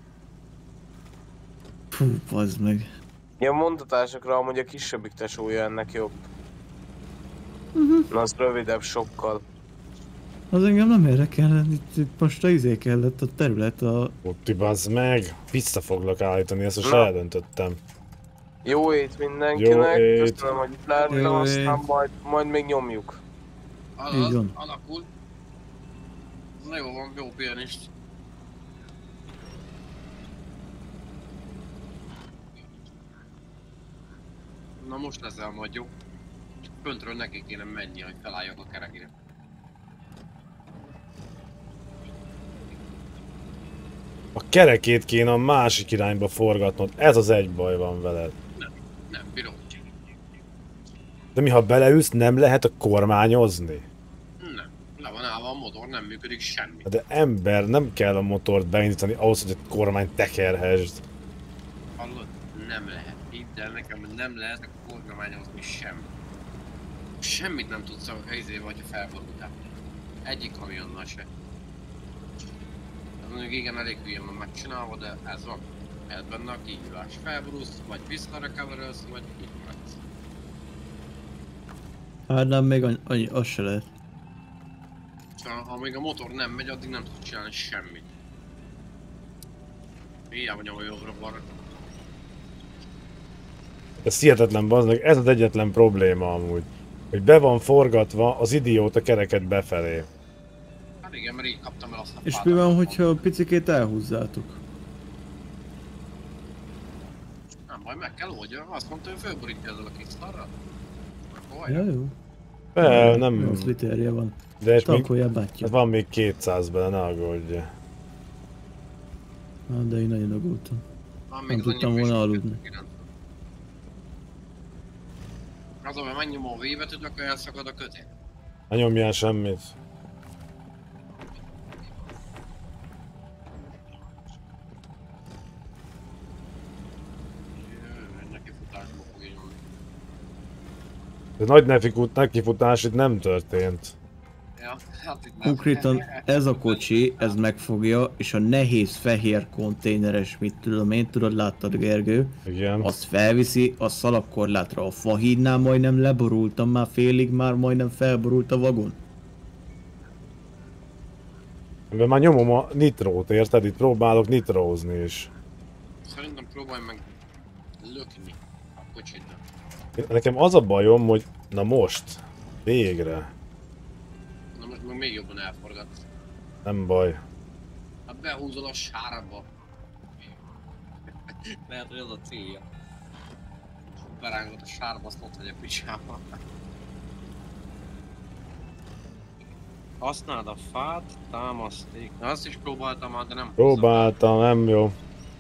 Fú, bazd meg. Ilyen mondatásokra amúgy a kisebbik tesója ennek jobb. Na az rövidebb sokkal. Az engem nem érdekel, itt most a izé kellett, a terület, Utti, bazd meg! Vissza foglak állítani, ezt most Na. eldöntöttem. Jó ét mindenkinek, Jó ét. köszönöm, hogy itt lehettem, Jó aztán ét. majd még nyomjuk. Így van. alakul. Na jó van, jó pianist. Na most leszel majd jó. Föntről neki kéne menni, hogy felálljak a kerekére. A kerekét kéne a másik irányba forgatnod, ez az egy baj van veled. Nem, bírom. De mi, ha beleülsz, nem lehet kormányozni? Nem, le van állva a motor, nem működik semmi. De ember, nem kell a motort beindítani ahhoz, hogy a kormány tekerhessd. Hallod? Nem lehet. Hidd el nekem, nem lehet a kormányozni semmi. Semmit nem tudsz a helyzébe, hogyha felborultál. Egyik kamionnal se. Ez mondjuk igen, elég hülyén van megcsinálva, de ez van. Ez benne a kihívás. Felborulsz, vagy visszarecoverölsz, vagy így maradsz. hát nem még annyi, az se lehet. Szóval, ha még a motor nem megy, addig nem tudsz csinálni semmit. Hiába nyom a jobbra-balra. Ez hihetetlen, bazd meg, ez az egyetlen probléma amúgy. Hogy be van forgatva az idióta kereket befelé. Hát igen, mert így kaptam el azt a És mi fát, van, amit hogyha picikét elhúzzátok? nem baj, meg kell oldja. Azt mondta, hogy fölborítja ezzel a kis szarral. Akkor Ja, olyan. jó. Fel, nem... 8 literje van. De és még, Tankolja bátyja. hát van még 200 bele, ne aggódj. De én nagyon aggódtam. Már Nem az tudtam enyém is volna így aludni. kötött. Azon, mert megnyomom a V-betűt, akkor elszakad a kötél. Ne nyomjál semmit. Neki futásba fogja nyomni. De nagy nekifutás itt nem történt. Ja, hát itt nem. Konkrétan ez a kocsi, ez megfogja, és a nehéz fehér konténeres, mit tudom én, tudod, láttad Gergő, Igen. azt felviszi a szalagkorlátra. A fahídnál majdnem leborultam, már félig már majdnem felborult a vagon. De már nyomom a nitrót, érted? Itt próbálok nitrózni is. Szerintem próbálj meg lökni a kocsidnak. Nekem az a bajom, hogy na most, végre, Na most meg még jobban elforgatsz. nem baj. Hát behúzol a sárba. Lehet, hogy az a célja. Berángod a sárba, azt ott vagy a picsába. Használd a fát, támaszték. Na, azt is próbáltam már, de nem. Próbáltam, nem jó.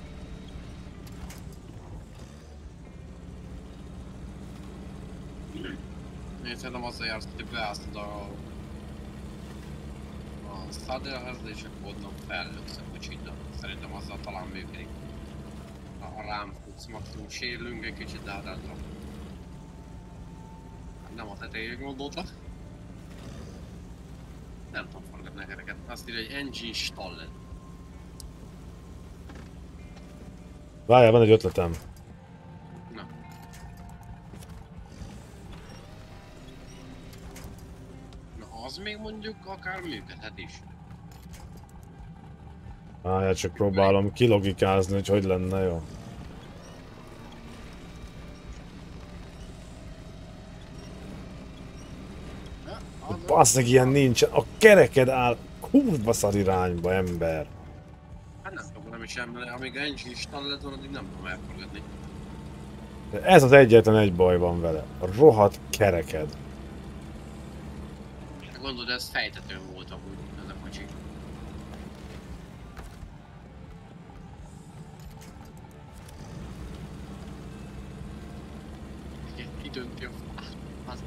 Én szerintem azzal jársz, hogy beállszod a saddlehez, és akkor onnan fellöksz a kocsiddal. Szerintem azzal talán működik. Ha rám futsz, maximum sérülünk egy kicsit, de hát ez van. Nem a tetejére gondoltam. Nem tudom forgatni ezeket. Azt írja, hogy engine stalled. Várjál, van egy ötletem. Na. Na az még mondjuk akár működhet is. Várjál, csak próbálom kilogikázni, hogy hogy lenne jó. Basszeg, ilyen nincsen. A kereked áll kurva szar irányba, ember. Hát nem tudom, nem is ember, amíg a engine stalled van, addig nem tudom elforgatni. De ez az egyetlen egy baj van vele. A rohadt kereked. Gondolod, ez fejtetőn volt amúgy, ez a kocsi. Kidönti a fát.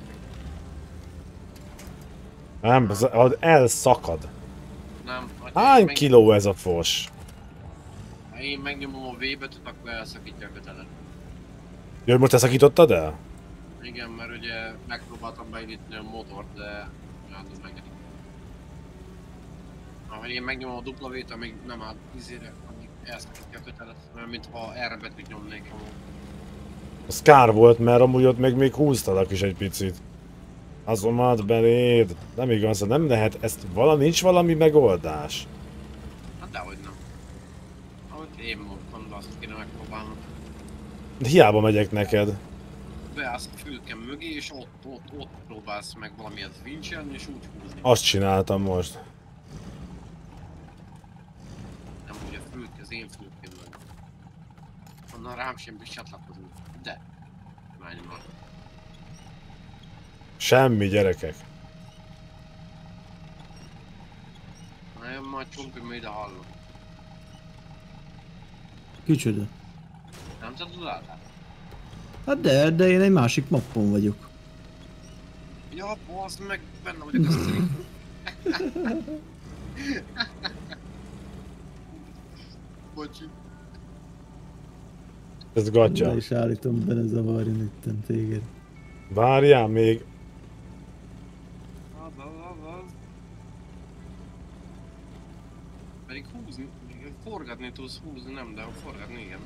Nem, az elszakad. Nem. Hát Hány kiló ez a fos? Ha én megnyomom a V-betűt, akkor elszakítja a kötelet. Jó, most ezt szakítottad el? Igen, mert ugye megpróbáltam beindítani a motort, de hát az megedik. Ha én megnyomom a W-t, amíg nem áll izére, amíg elszakítja a kötelet, mert mintha erre betűt nyomnék amúgy. Az kár volt, mert amúgy ott még húztalak is egy picit. Azomat beléd. Nem igaz, nem lehet, ezt nincs valami megoldás. Hát dehogy nem. Ahogy én mondtam, azt kéne megpróbálnom. De hiába megyek neked. Beállsz a fülkem mögé, és ott próbálsz meg valamihez vincselni, és úgy húzni. Azt csináltam most. Nem úgy a fülke, az én fülkem mögé. Onnan rám sem is csatlakozni. De. Menj már. Semmi, gyerekek. Na jön majd csompi, majd ide hallom. Kicsoda. Nem tudod látni? Hát de én egy másik mappon vagyok. Ja, az meg benne vagyok a stream. Bocsi. Ez Le gatya. is állítom, de ne zavarjon itten téged. Várjál még. Az. Pedig húzni, forgatni tudsz húzni, nem, de forgatni igen.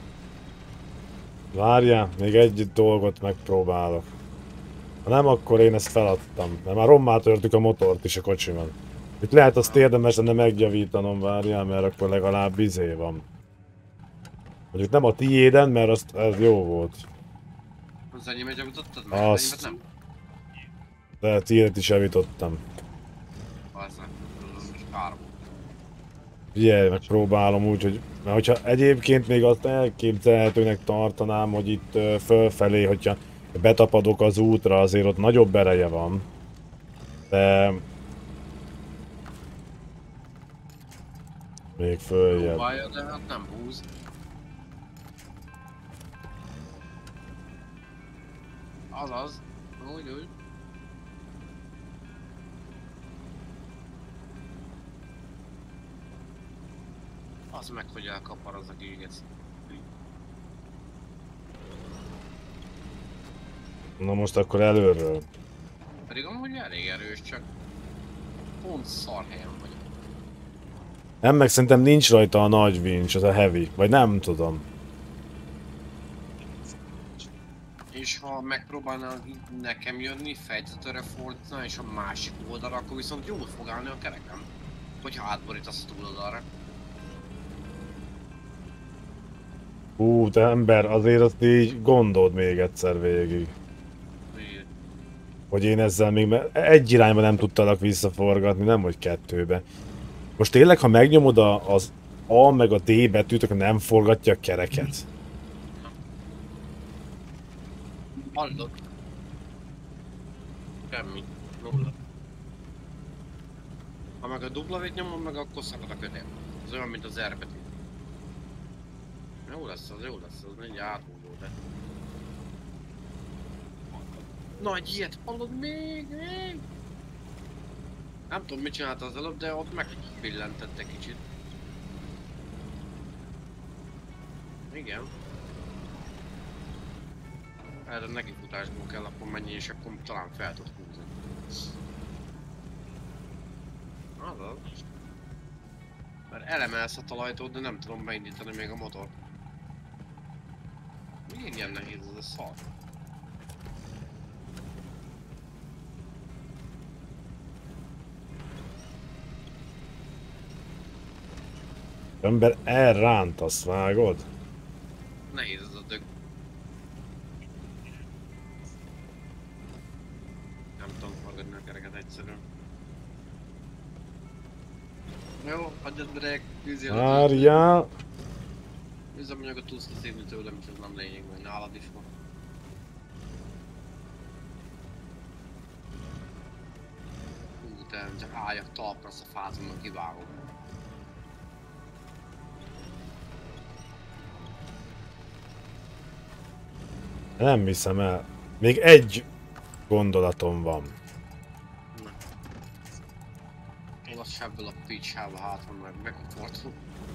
Várjál, még egy dolgot megpróbálok. Ha nem, akkor én ezt feladtam. Mert már rommá törtük a motort is a kocsiban. Itt lehet azt érdemes lenne megjavítanom, várjál, mert akkor legalább izé van. Mondjuk nem a tiéden, mert ez jó volt. Az enyémet javítottad meg? Azt. Az enyémet De a tiédet is javítottam. nem? Az is kár volt. Figyelj, megpróbálom úgy, hogy... Mert hogyha egyébként még azt elképzelhetőnek tartanám, hogy itt fölfelé, hogyha betapadok az útra, azért ott nagyobb ereje van. De... Még följebb. Próbálja, de hát nem húz. Azaz. Úgy. Az meg, hogy elkapar az a gégec. Na most akkor előről. Pedig amúgy elég erős, csak pont szar helyen vagyok. Nem, meg szerintem nincs rajta a nagy vincs, az a heavy. Vagy nem tudom. És ha megpróbálnál nekem jönni fejtetőre fordítani és a másik oldalra, akkor viszont jól fog állni a kerekem. Hogyha átborítasz a túloldalra. Te ember, azért azt így gondold még egyszer végig. Hogy én ezzel még egy irányba nem tudtalak visszaforgatni, nem hogy kettőbe. Most tényleg, ha megnyomod az A meg a D betűt, akkor nem forgatja a kereket? Hallod? Semmi. Nulla. Ha meg a W-t nyomom meg, akkor szakad a kötél. Az olyan, mint az R betű. Jó lesz, az mindjárt áthúzó, de... Nagy ilyet hallod még? Nem tudom, mit csinálta az előbb, de ott megbillentette kicsit. Igen. Erre nekifutásból kell, akkor menni, és akkor talán fel tud húzni. Azaz. Mert elemelsz a talajtól, de nem tudom beindítani még a motor. Miért ilyen nehéz ez a szar? Ember elrántasz, vágod? Nehéz ez a dög. Nem tudom forgatni a kereket egyszerűen. Jó, hagyjad break, tűzél a Várjál! üzemanyagot tudsz leszívni tőlem, és ez nem lényeg, mert nálad is van. Te csak álljak talpra, azt a fázomnak kivágom. Nem hiszem el. Még egy gondolatom van. Na. Én azt sebből a pitch-hába hátra meg megfordul.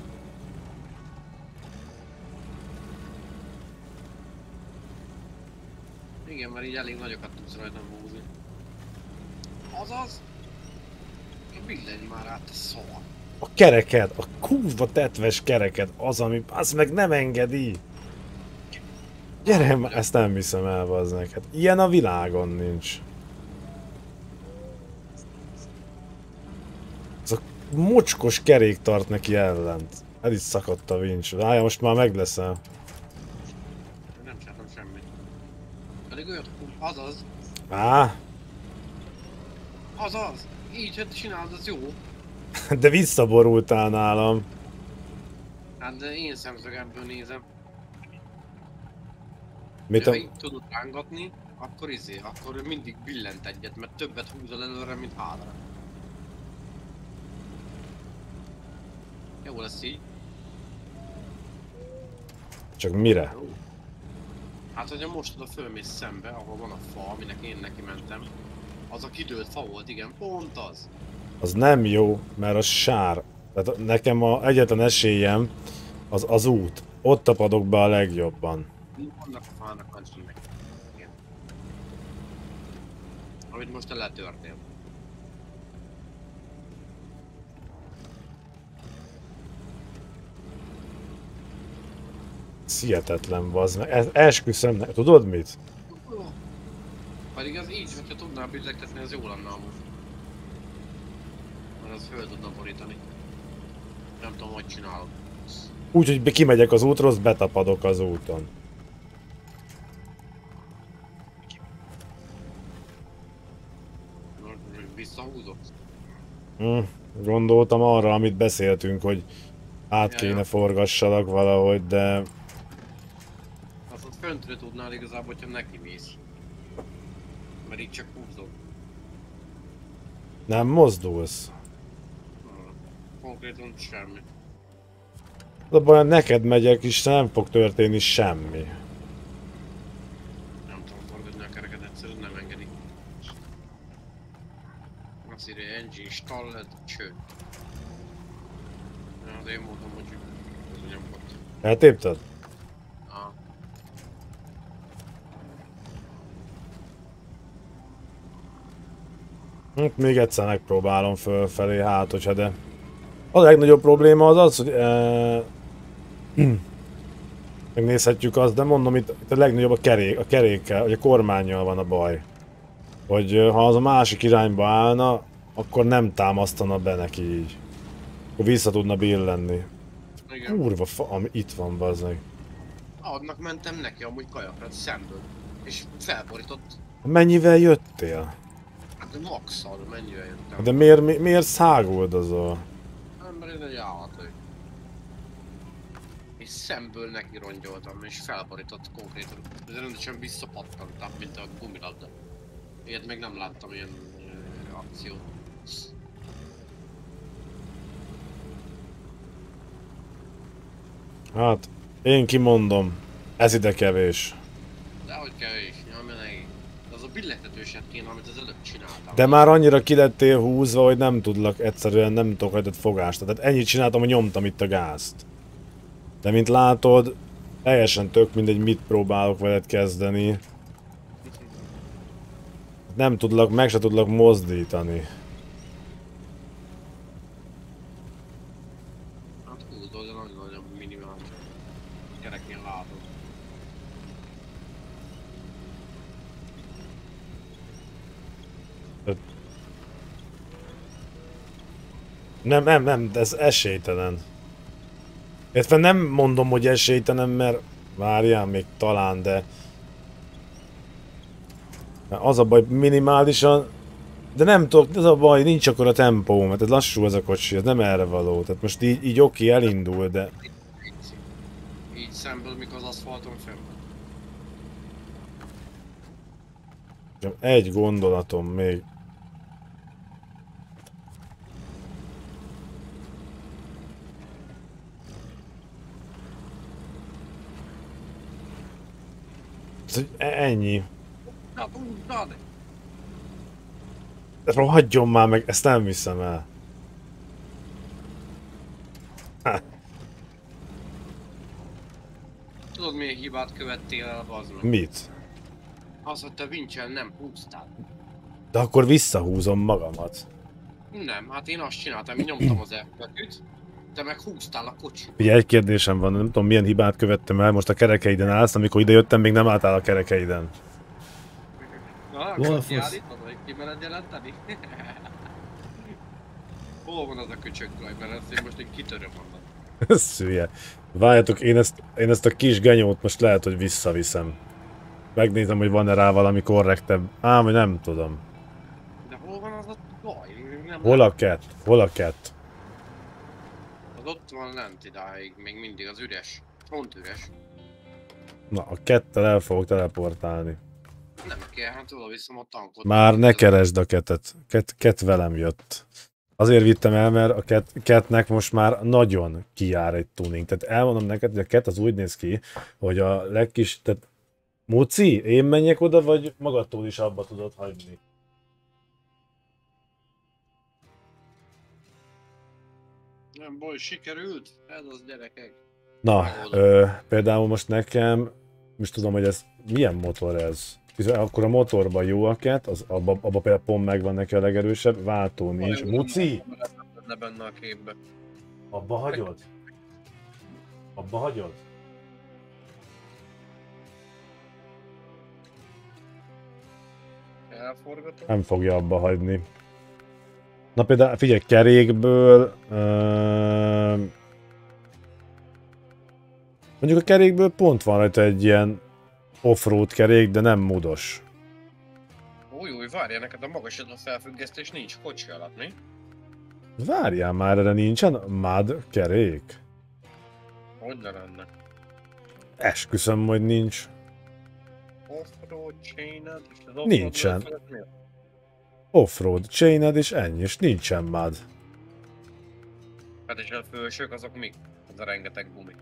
Igen, mert így elég nagyokat tudsz rajtam húzni. Azaz! Billenj már át a szar. A kereked, a kurva tetves kereked az, ami az meg nem engedi. Gyere, ezt nem hiszem el, bazdmeg. Hát ilyen a világon nincs. Ez a mocskos kerék tart neki ellent. El is szakadt a vincs. Várja, most már meg leszel. Nem csináltam semmit. Pedig olyat, azaz! Azaz! Így, hogy csinálod, az jó. De visszaborultál nálam. Hát de én szemszögemből nézem. Mit Ha így tudod rángatni, akkor akkor mindig billent egyet, mert többet húzol előre, mint hátra. Jó lesz így. Csak mire? Jó. Hát, hogyha most oda fölmész szembe, ahol van a fa, aminek én neki mentem, az a kidőlt fa volt, igen, pont az. Az nem jó, mert az sár. Tehát nekem a egyetlen esélyem az út. Ott tapadok be a legjobban. Annak a fának van meg. Igen. Amit most te letörtél. Hihetetlen, bazd meg. Esküszöm, tudod mit? Pedig az így, hogyha tudnál billegtetni, az jó lenne amúgy. Mert az föl tudna borítani. Nem tudom, hogy csinálod. Úgy, hogy kimegyek az útról, azt betapadok az úton. Visszahúzok? Gondoltam arra, amit beszéltünk, hogy át kéne forgassalak valahogy, de... Azt ott föntre tudnál igazából, hogyha neki mész. Mert így csak húzok. Nem mozdulsz. Konkrétan semmi. Az a baj, neked megyek is, nem fog történni semmi. Nem tudom forgatni a kereket, egyszerűen nem engedi. Azt írja, engine stalled, cső. Az én módon mondjuk, hogy nyomkott. Eltépted? Hát még egyszer megpróbálom fölfelé, hát hogyha de... A legnagyobb probléma az az, hogy... megnézhetjük azt, de mondom, itt a legnagyobb a kerékkel, vagy a kormánnyal van a baj. Hogy ha az a másik irányba állna, akkor nem támasztana be neki így. Akkor vissza tudna billenni. Igen. Kurva ami itt van, bazdmeg. Annak mentem neki amúgy kajakra, szemből. És felborított. Mennyivel jöttél? Hát maxal, mennyivel jöttem. De miért száguldozol? Nem, mert én egy állat vagyok. És szemből neki rongyoltam, és felborított konkrétan. Ez rendesen visszapattantam, mint a gumilabda. Ilyet még nem láttam, ilyen akciót. Hát, én kimondom, ez ide kevés. Dehogy kevés, nyomja neki. Az a billentetősebb kéne, amit az előbb csináltam. De már annyira ki lettél húzva, hogy nem tudlak, egyszerűen nem tudok rajtad fogást. Tehát ennyit csináltam, hogy nyomtam itt a gázt. De mint látod, teljesen tök mindegy, mit próbálok veled kezdeni. Nem tudlak, meg se tudlak mozdítani. Hát húzol, de nagyon-nagyon minimális. Kerekén látod. Nem, ez esélytelen. Értve nem mondom, hogy esélytelen, mert várjál még talán, de... Az a baj, minimálisan... De nem tudok, ez a baj, nincs akkor a tempó, mert ez lassú ez a kocsi, ez nem erre való. Tehát most így oké, elindul, de... Így szemből, mikor az aszfalton fenn. Csak egy gondolatom még. Ez, hogy ennyi. Na, húzd! Hagyjon már meg, ezt nem viszem el. Tudod, milyen hibát követtél el, bazd meg? Mit? Az, hogy te Vincsel nem húztál. De akkor visszahúzom magamat. Nem, hát én azt csináltam, én nyomtam az F-betűt, te meg húztál a kocsit. Ugye egy kérdésem van, nem tudom milyen hibát követtem el, most a kerekeiden állsz, amikor ide jöttem, még nem álltál a kerekeiden. Na, akkor Wolfos. kiállítod, hogy kimered jelenteni? Hol van az a köcsög Kleiber, ezt én most így kitöröm onnan. Ez hülye. Várjatok, én ezt a kis genyót most lehet, hogy visszaviszem. Megnézem, hogy van-e rá valami korrektebb. Ám, vagy nem tudom. De hol van az a baj? Nem Hol a cat? Hol a cat? Az ott van lent idáig, még mindig az üres. Pont üres. Na, a cattel el fogok teleportálni. Nem kell, hát oda viszem a tankot. Már ne keresd a catet. Cat velem jött. Azért vittem el, mert a catnek most már nagyon kijár egy tuning. Tehát elmondom neked, hogy a cat az úgy néz ki, hogy a legkis... Tehát Muci, én menjek oda, vagy magadtól is abba tudod hagyni? Nem baj, sikerült? Ez az gyerekek. Na, például most nekem, most tudom, hogy ez milyen motor ez. Akkor a motorban jó a cat, abba például pont megvan neki a legerősebb, váltó nincs. Muci! Ne benne a képbe. Abba hagyod? Abba hagyod? Elforgatom. Nem fogja abba hagyni. Na például figyelj, kerékből... mondjuk a kerékből pont van rajta egy ilyen offroad kerék, de nem mudos. Új, várjál, neked a magasod a felfüggesztés nincs kocsi alatt, mi? Várjál már, erre nincsen MUD kerék? Hogy ne lenne? Esküszöm, hogy nincs. Offroad chained, és az offroad Nincsen. felett mi? Offroad chained és ennyi, és nincsen MUD. Hát és a fősök azok mik? A Az a rengeteg gumi.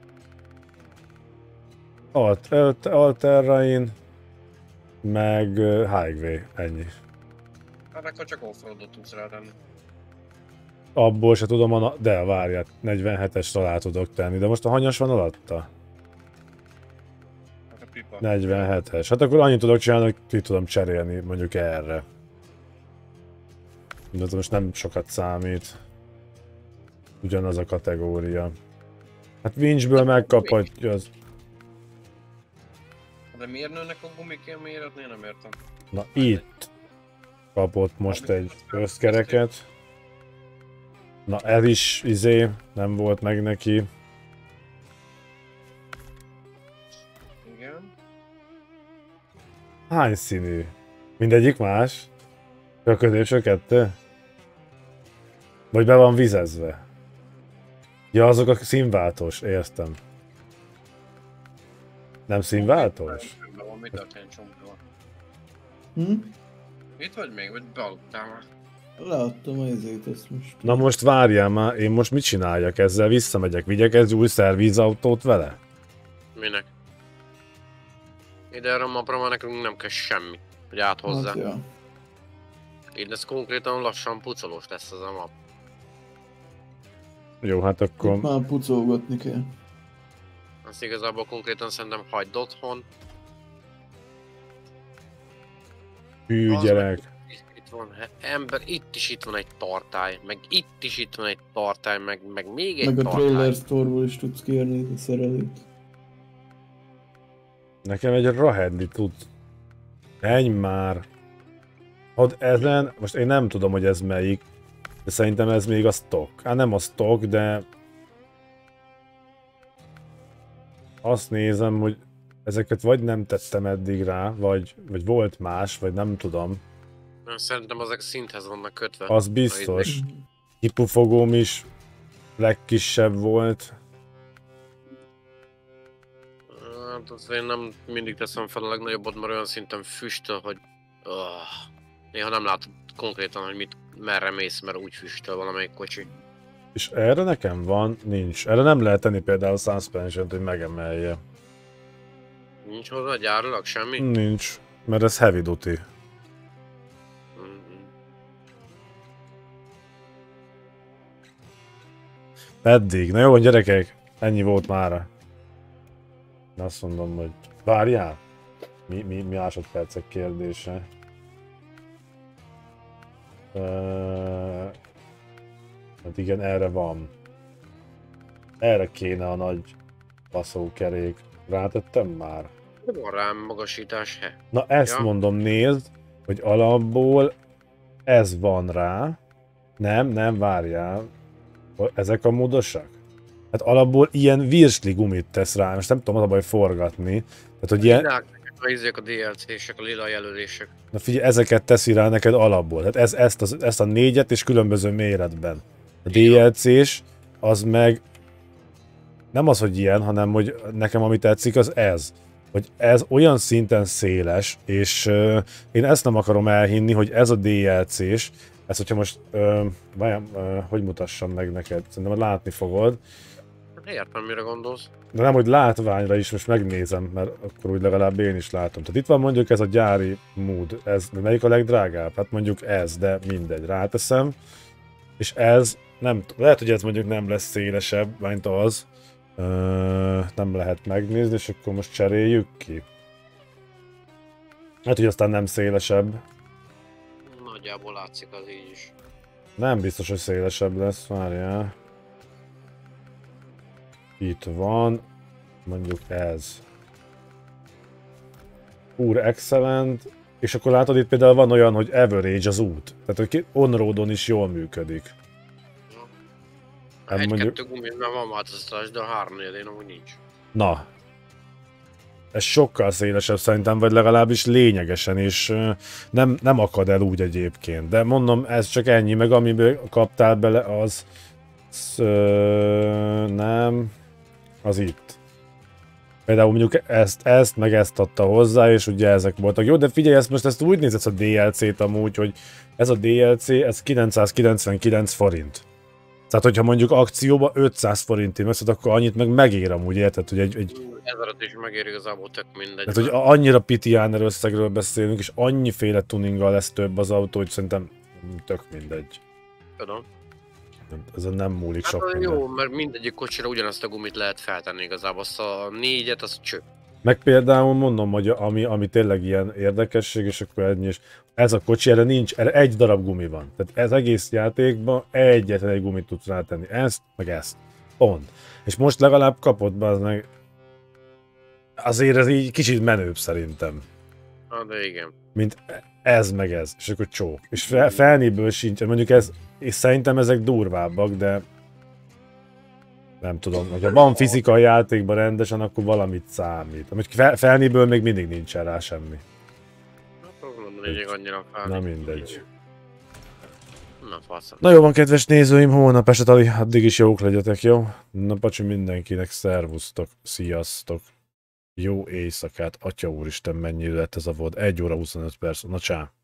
Alterrain, meg Highway, ennyi. Hát akkor csak offroadot tudsz rá tenni. Abból se tudom, de várját, 47-es alá tudok tenni, de most a hanyas van alatta? Hát a pipa. 47-es. Hát akkor annyit tudok csinálni, hogy ki tudom cserélni mondjuk erre. De ez most nem sokat számít. Ugyanaz a kategória. Hát Winchből megkaphatja az... De miért nőnek a gumik méretnél? Nem értem. Na itt kapott most egy összkereket. Na ez is nem volt meg neki. Igen. Hány színű? Mindegyik más? A középső kettő? Vagy be van vizezve? Ja, azok a színváltós, értem. Nem színváltós? Mi történt csonkról? Itt vagy még? Vagy bealudtál már? Leadtam a izét, ezt most. Na most várjál már, én most mit csináljak ezzel? Visszamegyek, vigyek egy új szervízautót vele? Minek? Ide erre a mapra már nekünk nem kell semmi, hogy áthozzá. Hát, ja. Így ez konkrétan lassan pucolós lesz az a map. Jó, hát akkor... Itt már pucolgatni kell. Azt igazából konkrétan szerintem hagyd otthon. Hű gyerek. Itt van ember, itt van egy tartály, meg itt is itt van egy tartály, meg még egy Meg a tartály. Trailer Store-ból is tudsz kérni a szerelőt. Nekem egy Rahedli tud. Menj már. Hadd ezen, most én nem tudom, hogy ez melyik, de szerintem ez még a stock. Hát nem a stock, de... Azt nézem, hogy ezeket vagy nem tettem eddig rá, vagy volt más, vagy nem tudom. Szerintem azok szinthez vannak kötve. Az biztos. Kipufogóm is legkisebb volt. Hát azt én nem mindig teszem fel a legnagyobbat, mert olyan szinten füstöl, hogy... néha nem látod konkrétan, hogy merre mész, mert úgy füstöl valamelyik kocsi. És erre nekem van? Nincs. Erre nem lehet tenni például suspension-t, hogy megemelje. Nincs hozzá gyárilag semmi? Nincs, mert ez heavy duty. Eddig. Na jó, gyerekek, ennyi volt mára. Azt mondom, hogy várjál. Mi másodpercek kérdése? Hát igen, erre van. Erre kéne a nagy baszókerék. Rátettem már? Van rám magasítás, Na ezt mondom, nézd, hogy alapból ez van rá. Nem, várjál. Ezek a módosak? Hát alapból ilyen virsli gumit tesz rá, most nem tudom az a baj forgatni. Tehát, hogy ilyen... A DLC-sek, a lila jelölések. Na figyelj, ezeket teszi rá neked alapból. Tehát ezt a négyet és különböző méretben. A DLC-s, az meg nem az, hogy ilyen, hanem hogy nekem ami tetszik, az ez. Hogy ez olyan szinten széles, és én ezt nem akarom elhinni, hogy ez a DLC-s, ezt hogyha most, hogy mutassam meg neked, szerintem látni fogod. Értem, mire gondolsz. De nem, hogy látványra is most megnézem, mert akkor úgy legalább én is látom. Tehát itt van mondjuk ez a gyári mód, ez melyik a legdrágább? Hát mondjuk ez, de mindegy, ráteszem. És ez, nem lehet, hogy ez mondjuk nem lesz szélesebb, mint az. Nem lehet megnézni, és akkor most cseréljük ki. Hát, hogy aztán nem szélesebb. Nagyjából látszik az így is. Nem biztos, hogy szélesebb lesz, várjál. Itt van, mondjuk ez. Excellent. És akkor látod, itt például van olyan, hogy average az út. Tehát, hogy on-roadon is jól működik. Egy-kettő gumizben van változtatás, de a 3-4-én amúgy nincs. Na. Ez sokkal szélesebb szerintem, vagy legalábbis lényegesen, és nem akad el úgy egyébként. De mondom, ez csak ennyi, meg amiből kaptál bele, az... nem... Az itt. Például mondjuk ezt meg ezt adta hozzá, és ugye ezek voltak. Jó, de figyelj, ezt úgy nézed a DLC-t amúgy, hogy ez a DLC, ez 999 forint. Tehát, hogyha mondjuk akcióba 500 forintért veszed, akkor annyit meg megér amúgy, érted, hogy egy 1000-et is megér igazából, tök mindegy. tehát, hogy annyira pitiáner összegről beszélünk, és annyiféle tuninggal lesz több az autó, hogy szerintem tök mindegy. Tudom. Ezen nem múlik Hát sok jó, minden. mert mindegyik kocsira ugyanazt a gumit lehet feltenni igazából, azt a 4-et, az cső. Meg például mondom, hogy ami tényleg ilyen érdekesség, és akkor ennyi, és ez a kocsi, erre egy darab gumi van. Tehát ez egész játékban egyetlen egy gumit tudsz rátenni. Ezt, meg ezt. Pont. És most legalább kapott be, az meg azért ez így kicsit menőbb szerintem. Na, de igen. Mint ez meg ez. És akkor csók. És felnéből sincs. Mondjuk ez, és szerintem ezek durvábbak, de nem tudom, hogyha van fizika a játékban rendesen, akkor valamit számít. Mondjuk felnéből még mindig nincsen rá semmi. Nem lényeg annyira fel. Na mindegy. Na faszom. Na jó van, kedves nézőim, holnap esetleg addig is jók legyetek, jó? Na pacsi mindenkinek, szervusztok, sziasztok. Jó éjszakát, atya úristen, mennyi lett ez a volt? 1 óra 25 perc, na csá.